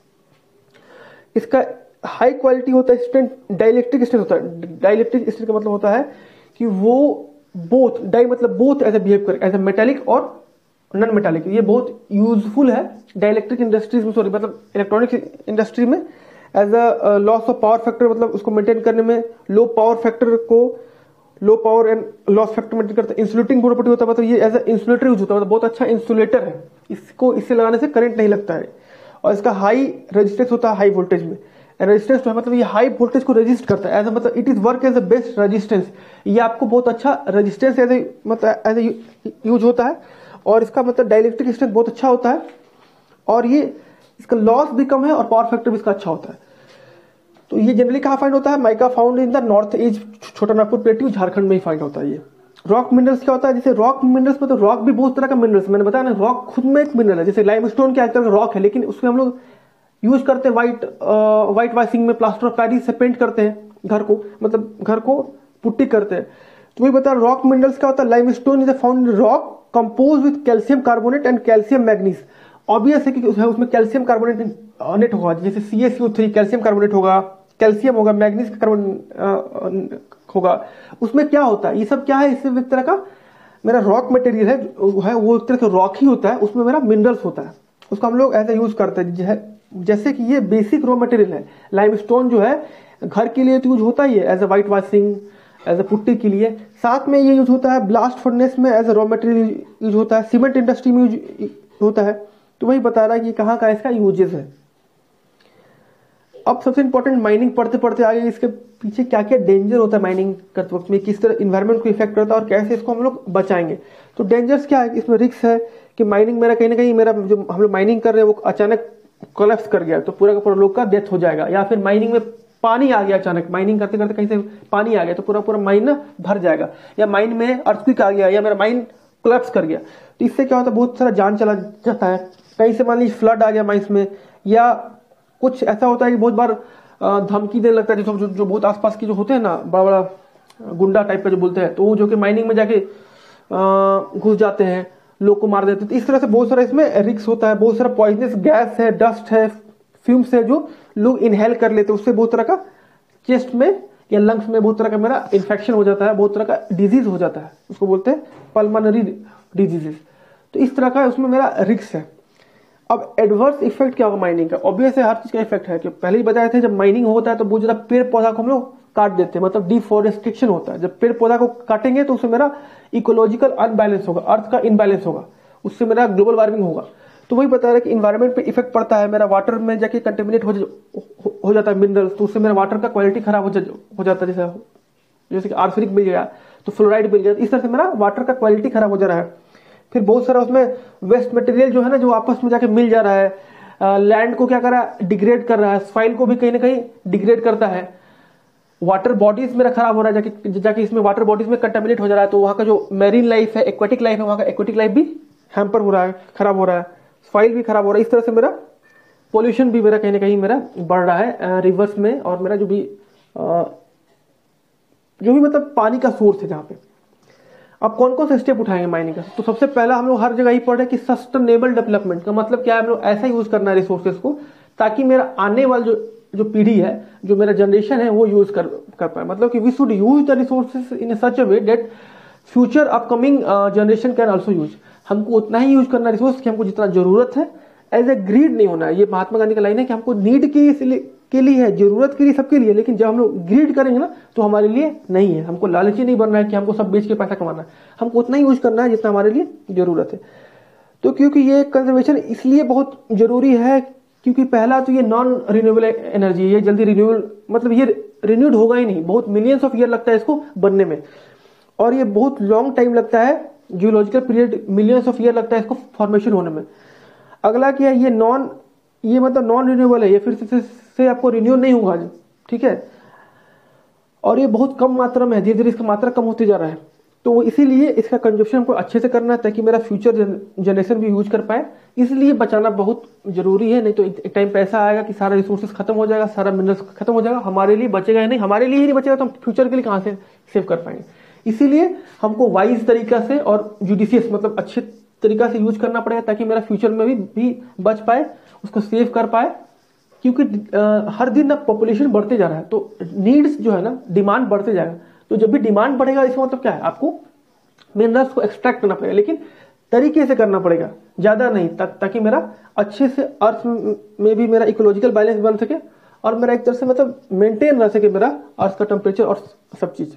इसका हाई क्वालिटी होता है, स्ट्रेंथ, डाइलेक्ट्रिक स्ट्रेंथ होता है। डाइलेक्ट्रिक स्ट्रेंथ का मतलब होता है कि वो बोथ, डाई मतलब बोथ ऐसे बिहेव करे, एज ए मेटालिक और नॉन मेटालिक। ये बहुत यूजफुल है डाइलेक्ट्रिक इंडस्ट्रीज में, सॉरी मतलब इलेक्ट्रॉनिक्स इंडस्ट्री में, as a loss of power factor, मतलब उसको मेंटेन करने में, लो पावर फैक्टर को, low power and loss factor maintain करता है। इंसुलेटिंग प्रॉपर्टी होता है, मतलब ये एज अ इंसुलेटर यूज होता है, मतलब बहुत अच्छा इंसुलेटर है, इसको इससे लगाने से करंट नहीं लगता है। और इसका हाई रेजिस्टेंस होता है हाई वोल्टेज में। रेजिस्टेंस तो है मतलब ये हाई वोल्टेज को रेजिस्ट करता है, एज मतलब it is work as a best resistance. ये आपको बहुत अच्छा रेजिस्टेंस एज मतलब एज यूज होता है। और इसका मतलब डाइलेक्ट्रिक स्ट्रेंथ बहुत अच्छा होता है, और ये इसका लॉस भी कम है, और पावर फैक्टर भी इसका अच्छा होता है। तो ये जनरली कहाँ फाइंड होता है, mica found in the north east Chota Nagpur plateau, Jharkhand में ही फाइंड होता है। ये रॉक मिनरल्स क्या होता है, जैसे रॉक मिनरल्स में तो रॉक भी बहुत तरह का मिनरल्स, मैंने बताया ना रॉक खुद में एक मिनरल है। जैसे लाइमस्टोन क्या तरह का रॉक है, लेकिन उसमें हम लोग यूज करते हैं व्हाइट वाशिंग में, प्लास्टर ऑफ पेरिस से पेंट करते हैं घर को, मतलब घर को पुट्टी करते हैं। तो वही बता रॉक मिनरल्स क्या होता है, limestone is found in rock compose with calcium carbonate and calcium manganese. Obvious है कि उसमें कैल्शियम कार्बोनेट होगा, जैसे CaCO3 कैल्शियम कार्बोनेट होगा, कैल्शियम होगा, मैग्नीज कार्बन होगा। उसमें क्या होता है, ये सब क्या है, इससे एक तरह का मेरा रॉक मटेरियल है वो एक तरह का रॉक ही होता है, उसमें मेरा मिनरल्स होता है, उसको हम लोग ऐसे यूज करते हैं। जैसे कि ये बेसिक रॉ मटेरियल है, लाइमस्टोन जो है घर के लिए तो यूज होता ही है, as a white washing, as a putty के लिए। साथ में ये यूज होता है ब्लास्ट फर्नेस में, as a raw material use होता है, सीमेंट इंडस्ट्री में यूज होता है। तो वही बता रहा है कि कहाँ का इसका यूजेस है। अब सबसे इंपॉर्टेंट, माइनिंग पढ़ते पढ़ते आगे इसके पीछे क्या क्या डेंजर होता है माइनिंग करते वक्त में, किस तरह इन्वायरमेंट को इफेक्ट करता है, और कैसे इसको हम लोग बचाएंगे। तो डेंजर्स क्या है, इसमें रिस्क है कि माइनिंग मेरा कहीं ना कहीं, मेरा जो हम लोग माइनिंग कर रहे हैं वो अचानक कोलैप्स कर गया तो पूरा का पूरा लोग का डेथ हो जाएगा। या फिर माइनिंग में पानी आ गया, अचानक माइनिंग करते करते कहीं से पानी आ गया तो पूरा पूरा माइन ना भर जाएगा। या माइन में अर्थक्वेक आ गया या मेरा माइन कोलैप्स कर गया तो इससे क्या होता है, बहुत सारा जान चला जाता है। कहीं से मान लीजिए फ्लड आ गया माइंस में, या कुछ ऐसा होता है कि बहुत बार धमकी देने लगता है, जो बहुत आसपास की जो होते हैं ना बड़ा बड़ा गुंडा टाइप का जो बोलते हैं, तो वो जो कि माइनिंग में जाके घुस जाते हैं, लोग को मार देते हैं। तो इस तरह से बहुत सारा इसमें रिस्क होता है। बहुत सारा पॉइजनस गैस है, डस्ट है, फ्यूम्स है जो लोग इनहेल कर लेते हैं, उससे बहुत तरह का चेस्ट में या लंग्स में बहुत तरह का मेरा इन्फेक्शन हो जाता है, बहुत तरह का डिजीज हो जाता है, उसको बोलते हैं पल्मोनरी डिजीजेस। तो इस तरह का उसमें मेरा रिस्क है। अब एडवर्स इफेक्ट क्या होगा माइनिंग का? ऑब्वियस है, हर चीज का इफेक्ट है कि पहले ही बताए थे, जब माइनिंग होता है तो बहुत ज्यादा पेड़ पौधा को हम लोग काट देते हैं, मतलब डिफॉरेस्टेशन होता है। जब पेड़ पौधा को काटेंगे तो उससे मेरा इकोलॉजिकल अनबैलेंस होगा, अर्थ का इनबैलेंस होगा, उससे मेरा ग्लोबल वार्मिंग होगा। तो वही बता रहा है कि इन्वायरमेंट पे इफेक्ट पड़ता है, मेरा वाटर में जाके कंटेमिनेट हो जाता है मिनरल्स, तो उससे मेरा वाटर का क्वालिटी खराब हो जाता है। जैसे कि आर्सेनिक मिल गया तो फ्लोराइड मिल गया, इस तरह से मेरा वाटर का क्वालिटी खराब हो जा रहा है। फिर बहुत सारा उसमें वेस्ट मटेरियल जो है ना, जो आपस में जाके मिल जा रहा है, लैंड को क्या कर रहा है, डिग्रेड कर रहा है, सॉइल को भी कहीं ना कहीं डिग्रेड करता है। वाटर बॉडीज मेरा खराब हो रहा है, जाके इसमें वाटर बॉडीज में कंटेमिनेट हो जा रहा है, तो वहां का जो मैरीन लाइफ है, एक्वेटिक लाइफ है, वहां का एक्वेटिक लाइफ भी हैम्पर हो रहा है, खराब हो रहा है, सॉइल भी खराब हो रहा है। इस तरह से मेरा पोल्यूशन भी मेरा कहीं ना कहीं मेरा बढ़ रहा है रिवर्स में, और मेरा जो भी मतलब पानी का सोर्स है जहां पे। अब कौन कौन से स्टेप उठाएंगे माइनिंग का? तो सबसे पहला हम लोग हर जगह ही पढ़ रहे हैं कि सस्टेनेबल डेवलपमेंट का मतलब क्या है, हम लोग ऐसा यूज करना है रिसोर्सेज को ताकि मेरा आने वाला जो पीढ़ी है, जो मेरा जनरेशन है, वो यूज कर पाए। मतलब कि we should use the resources in such a way that future upcoming generation can also use. हमको उतना ही यूज करना रिसोर्स कि हमको जितना जरूरत है, एज ए ग्रीड नहीं होना है। ये महात्मा गांधी का लाइन है कि हमको नीड के लिए है, जरूरत के लिए, सबके लिए, लेकिन जब हम लोग ग्रीड करेंगे ना तो हमारे लिए नहीं है। हमको लालची नहीं बनना है कि हमको सब बेच के पैसा कमाना है, हमको उतना ही यूज करना है जितना हमारे लिए जरूरत है। तो क्योंकि ये कंजर्वेशन इसलिए बहुत जरूरी है क्योंकि पहला तो ये नॉन रिन्यूएबल एनर्जी है, ये जल्दी रिन्यूएबल मतलब ये रिन्यूड होगा ही नहीं, बहुत मिलियंस ऑफ ईयर लगता है इसको बनने में, और ये बहुत लॉन्ग टाइम लगता है, geological period millions of year लगता है इसको फॉर्मेशन होने में। अगला क्या है, ये मतलब नॉन रिन्यूएबल है, ये फिर से आपको रिन्यू नहीं होगा, ठीक है, और ये बहुत कम मात्रा में है, धीरे धीरे इसका मात्रा कम होती जा रहा है। तो इसीलिए इसका कंजप्शन हमको अच्छे से करना है ताकि मेरा फ्यूचर जनरेशन भी यूज कर पाए, इसलिए बचाना बहुत जरूरी है। नहीं तो एक टाइम पे ऐसा आएगा कि सारा रिसोर्सेज खत्म हो जाएगा, सारा मिनरल्स खत्म हो जाएगा, हमारे लिए बचेगा ही नहीं, हमारे लिए ही नहीं बचेगा तो हम फ्यूचर के लिए कहां से सेव कर पाएंगे। इसीलिए हमको वाइज तरीका से और जुडिशियस मतलब अच्छे तरीका से यूज करना पड़ेगा ताकि मेरा फ्यूचर में भी बच पाए, उसको सेव कर पाए। क्योंकि हर दिन ना पॉपुलेशन बढ़ते जा रहा है, तो नीड्स जो है ना, डिमांड बढ़ते जाएगा। तो जब भी डिमांड बढ़ेगा इसका मतलब क्या है, आपको मिनरल्स को एक्सट्रैक्ट करना पड़ेगा, लेकिन तरीके से करना पड़ेगा, ज्यादा नहीं, ताकि मेरा अच्छे से अर्थ में भी मेरा इकोलॉजिकल बैलेंस बन सके और मेरा एक तरह से मतलब मेंटेन रह सके मेरा अर्थ का टेम्परेचर और सब चीज।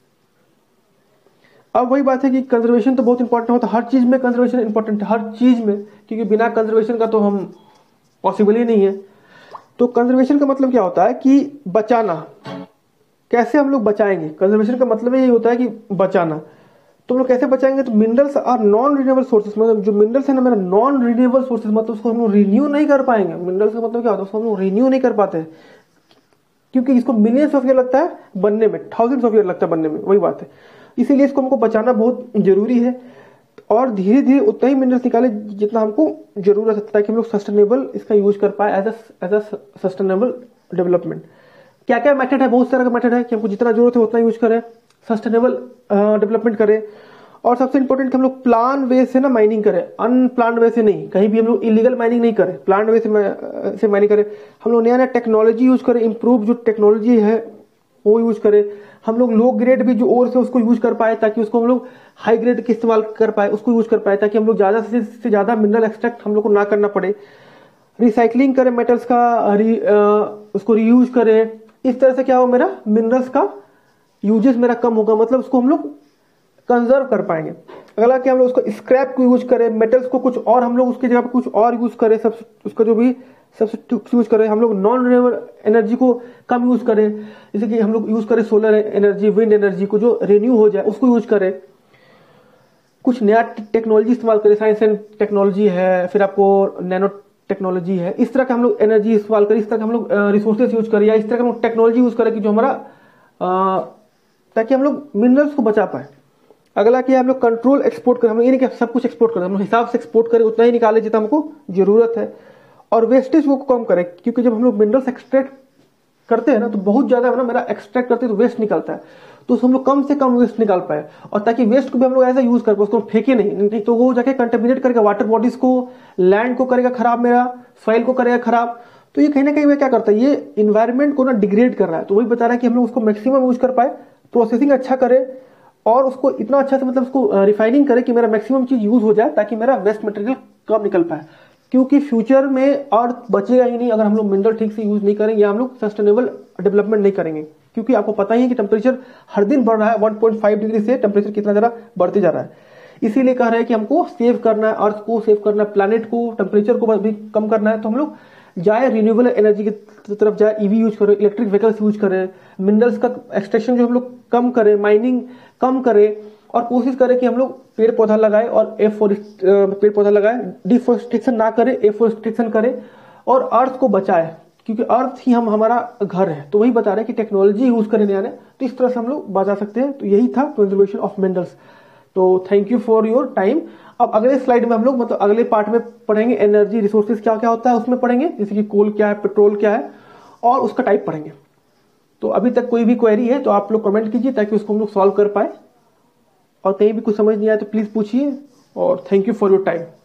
अब वही बात है कि कंजर्वेशन तो बहुत इंपॉर्टेंट होता है, हर चीज में कंजर्वेशन इंपॉर्टेंट है, हर चीज में, क्योंकि बिना कंजर्वेशन का तो हम पॉसिबल ही नहीं है। तो कंजर्वेशन का मतलब क्या होता है कि बचाना, कैसे हम लोग बचाएंगे। कंजर्वेशन का मतलब यही होता है कि बचाना। तो हम लोग कैसे बचाएंगे, तो minerals are non renewable sources, मतलब जो मिनरल्स है ना मेरा नॉन रिन्यूएबल सोर्सेज, मतलब उसको हम लोग रिन्यू नहीं कर पाएंगे। मिनरल्स का मतलब क्या होता है, उसको हम लोग रिन्यू नहीं कर पाते हैं क्योंकि इसको मिलियंस ऑफ ईयर लगता है बनने में, थाउजेंड्स ऑफ ईयर लगता है बनने में, वही बात है। इसीलिए इसको हमको बचाना बहुत जरूरी है और धीरे धीरे उतना ही मिनरल्स निकाले जितना हमको जरूरत है ताकि हम लोग सस्टेनेबल इसका यूज कर पाए एज अ सस्टेनेबल डेवलपमेंट। क्या क्या मेथड है, बहुत सारा मेथड है कि हमको जितना जरूरत है उतना यूज करें, सस्टेनेबल डेवलपमेंट करें। और सबसे इंपॉर्टेंट कि हम लोग प्लान वे से ना माइनिंग करें, अनप्लान वे से नहीं, कहीं भी हम लोग इलीगल माइनिंग नहीं करें, प्लान वे से माइनिंग करें। हम लोग नया नया टेक्नोलॉजी यूज करें, इंप्रूव जो टेक्नोलॉजी है वो यूज करें। हम लोग लो ग्रेड भी जो ओर से उसको यूज कर पाए ताकि उसको हम लोग हाई ग्रेड के इस्तेमाल कर पाए, उसको यूज कर पाए ताकि हम लोग ज्यादा से ज्यादा मिनरल एक्सट्रैक्ट हम लोग को ना करना पड़े। रिसाइकलिंग करें मेटल्स का, उसको रीयूज करें। इस तरह से क्या हो, मेरा मिनरल्स का यूजेस मेरा कम होगा, मतलब उसको हम लोग कंजर्व कर पाएंगे। अगला कि हम लोग उसको स्क्रैप को यूज करें, मेटल्स को कुछ और हम लोग उसकी जगह पर कुछ और यूज करें, सब उसका जो भी सब्स्टिट्यूट यूज करें। हम लोग नॉन रिन्यूएबल एनर्जी को कम यूज करें, जैसे कि हम लोग यूज करें सोलर एनर्जी, विंड एनर्जी को जो रिन्यू हो जाए उसको यूज करें। कुछ नया टेक्नोलॉजी इस्तेमाल करें, साइंस एंड टेक्नोलॉजी है, फिर आपको नैनो टेक्नोलॉजी है, इस तरह का हम लोग एनर्जी इस्तेमाल करें, इस तरह का हम लोग रिसोर्सेज यूज करें, या इस तरह का हम लोग टेक्नोलॉजी यूज करें कि जो हमारा ताकि हम लोग मिनरल्स को बचा पाए। अगला क्या है, हम लोग कंट्रोल एक्सपोर्ट करें। हम लोग ये नहीं कि सब कुछ एक्सपोर्ट करें, हम लोग हिसाब से एक्सपोर्ट करें, उतना ही निकालें जितना हमको जरूरत है, और वेस्टेज को कम करें, क्योंकि जब हम लोग मिनरल्स एक्सट्रैक्ट करते हैं ना तो बहुत ज्यादा है ना, मेरा एक्सट्रैक्ट करते हैं तो वेस्ट निकलता है, तो हम लोग कम से कम वेस्ट निकाल पाए, और ताकि वेस्ट को भी हम लोग ऐसा यूज कर पाए, उसको फेंके नहीं तो वो जाके कंटेमिनेट करेगा वाटर बॉडीज को, लैंड को करेगा खराब, मेरा सॉइल को करेगा खराब। तो ये कहीं ना कहीं क्या करता है, ये इन्वायरमेंट को ना डिग्रेड कर रहा है। तो वही बता रहा है कि हम लोग उसको मैक्सिमम यूज कर पाए, प्रोसेसिंग अच्छा करे, और उसको इतना अच्छा से मतलब उसको रिफाइनिंग करे कि मेरा मैक्सिमम चीज यूज हो जाए, ताकि मेरा वेस्ट मटेरियल कम निकल पाए। क्योंकि फ्यूचर में अर्थ बचेगा ही नहीं अगर हम लोग मिनरल ठीक से यूज नहीं करेंगे, या हम लोग सस्टेनेबल डेवलपमेंट नहीं करेंगे। क्योंकि आपको पता ही है कि टेम्परेचर हर दिन बढ़ रहा है, 1.5 डिग्री से टेम्परेचर कितना ज़्यादा बढ़ते जा रहा है। इसीलिए कह रहे हैं कि हमको सेव करना है, अर्थ को सेव करना है, प्लैनेट को, टेम्परेचर को भी कम करना है। तो हम लोग जाए रिन्यूएबल एनर्जी की तरफ जाए, ईवी यूज करें, इलेक्ट्रिक व्हीकल्स यूज करें, मिनरल्स का एक्सट्रैक्शन जो हम लोग कम करें, माइनिंग कम करें, और कोशिश करें कि हम लोग पेड़ पौधा लगाए और पेड़ पौधा लगाए, डिफोरेस्टेशन ना करें, एफोरेस्टेशन करें, और अर्थ को बचाए, क्योंकि अर्थ ही हमारा घर है। तो वही बता रहे हैं कि टेक्नोलॉजी यूज करें नया नया, तो इस तरह से हम लोग बचा सकते हैं। तो यही था कंजर्वेशन ऑफ मिनरल्स। तो thank you for your time. अब अगले स्लाइड में हम लोग मतलब अगले पार्ट में पढ़ेंगे एनर्जी रिसोर्सेज क्या क्या होता है, उसमें पढ़ेंगे, जैसे कि कोल क्या है, पेट्रोल क्या है, और उसका टाइप पढ़ेंगे। तो अभी तक कोई भी क्वेरी है तो आप लोग कमेंट कीजिए, ताकि उसको हम लोग सॉल्व कर पाए, और कहीं भी कुछ समझ नहीं आया तो प्लीज पूछिए। और thank you for your time.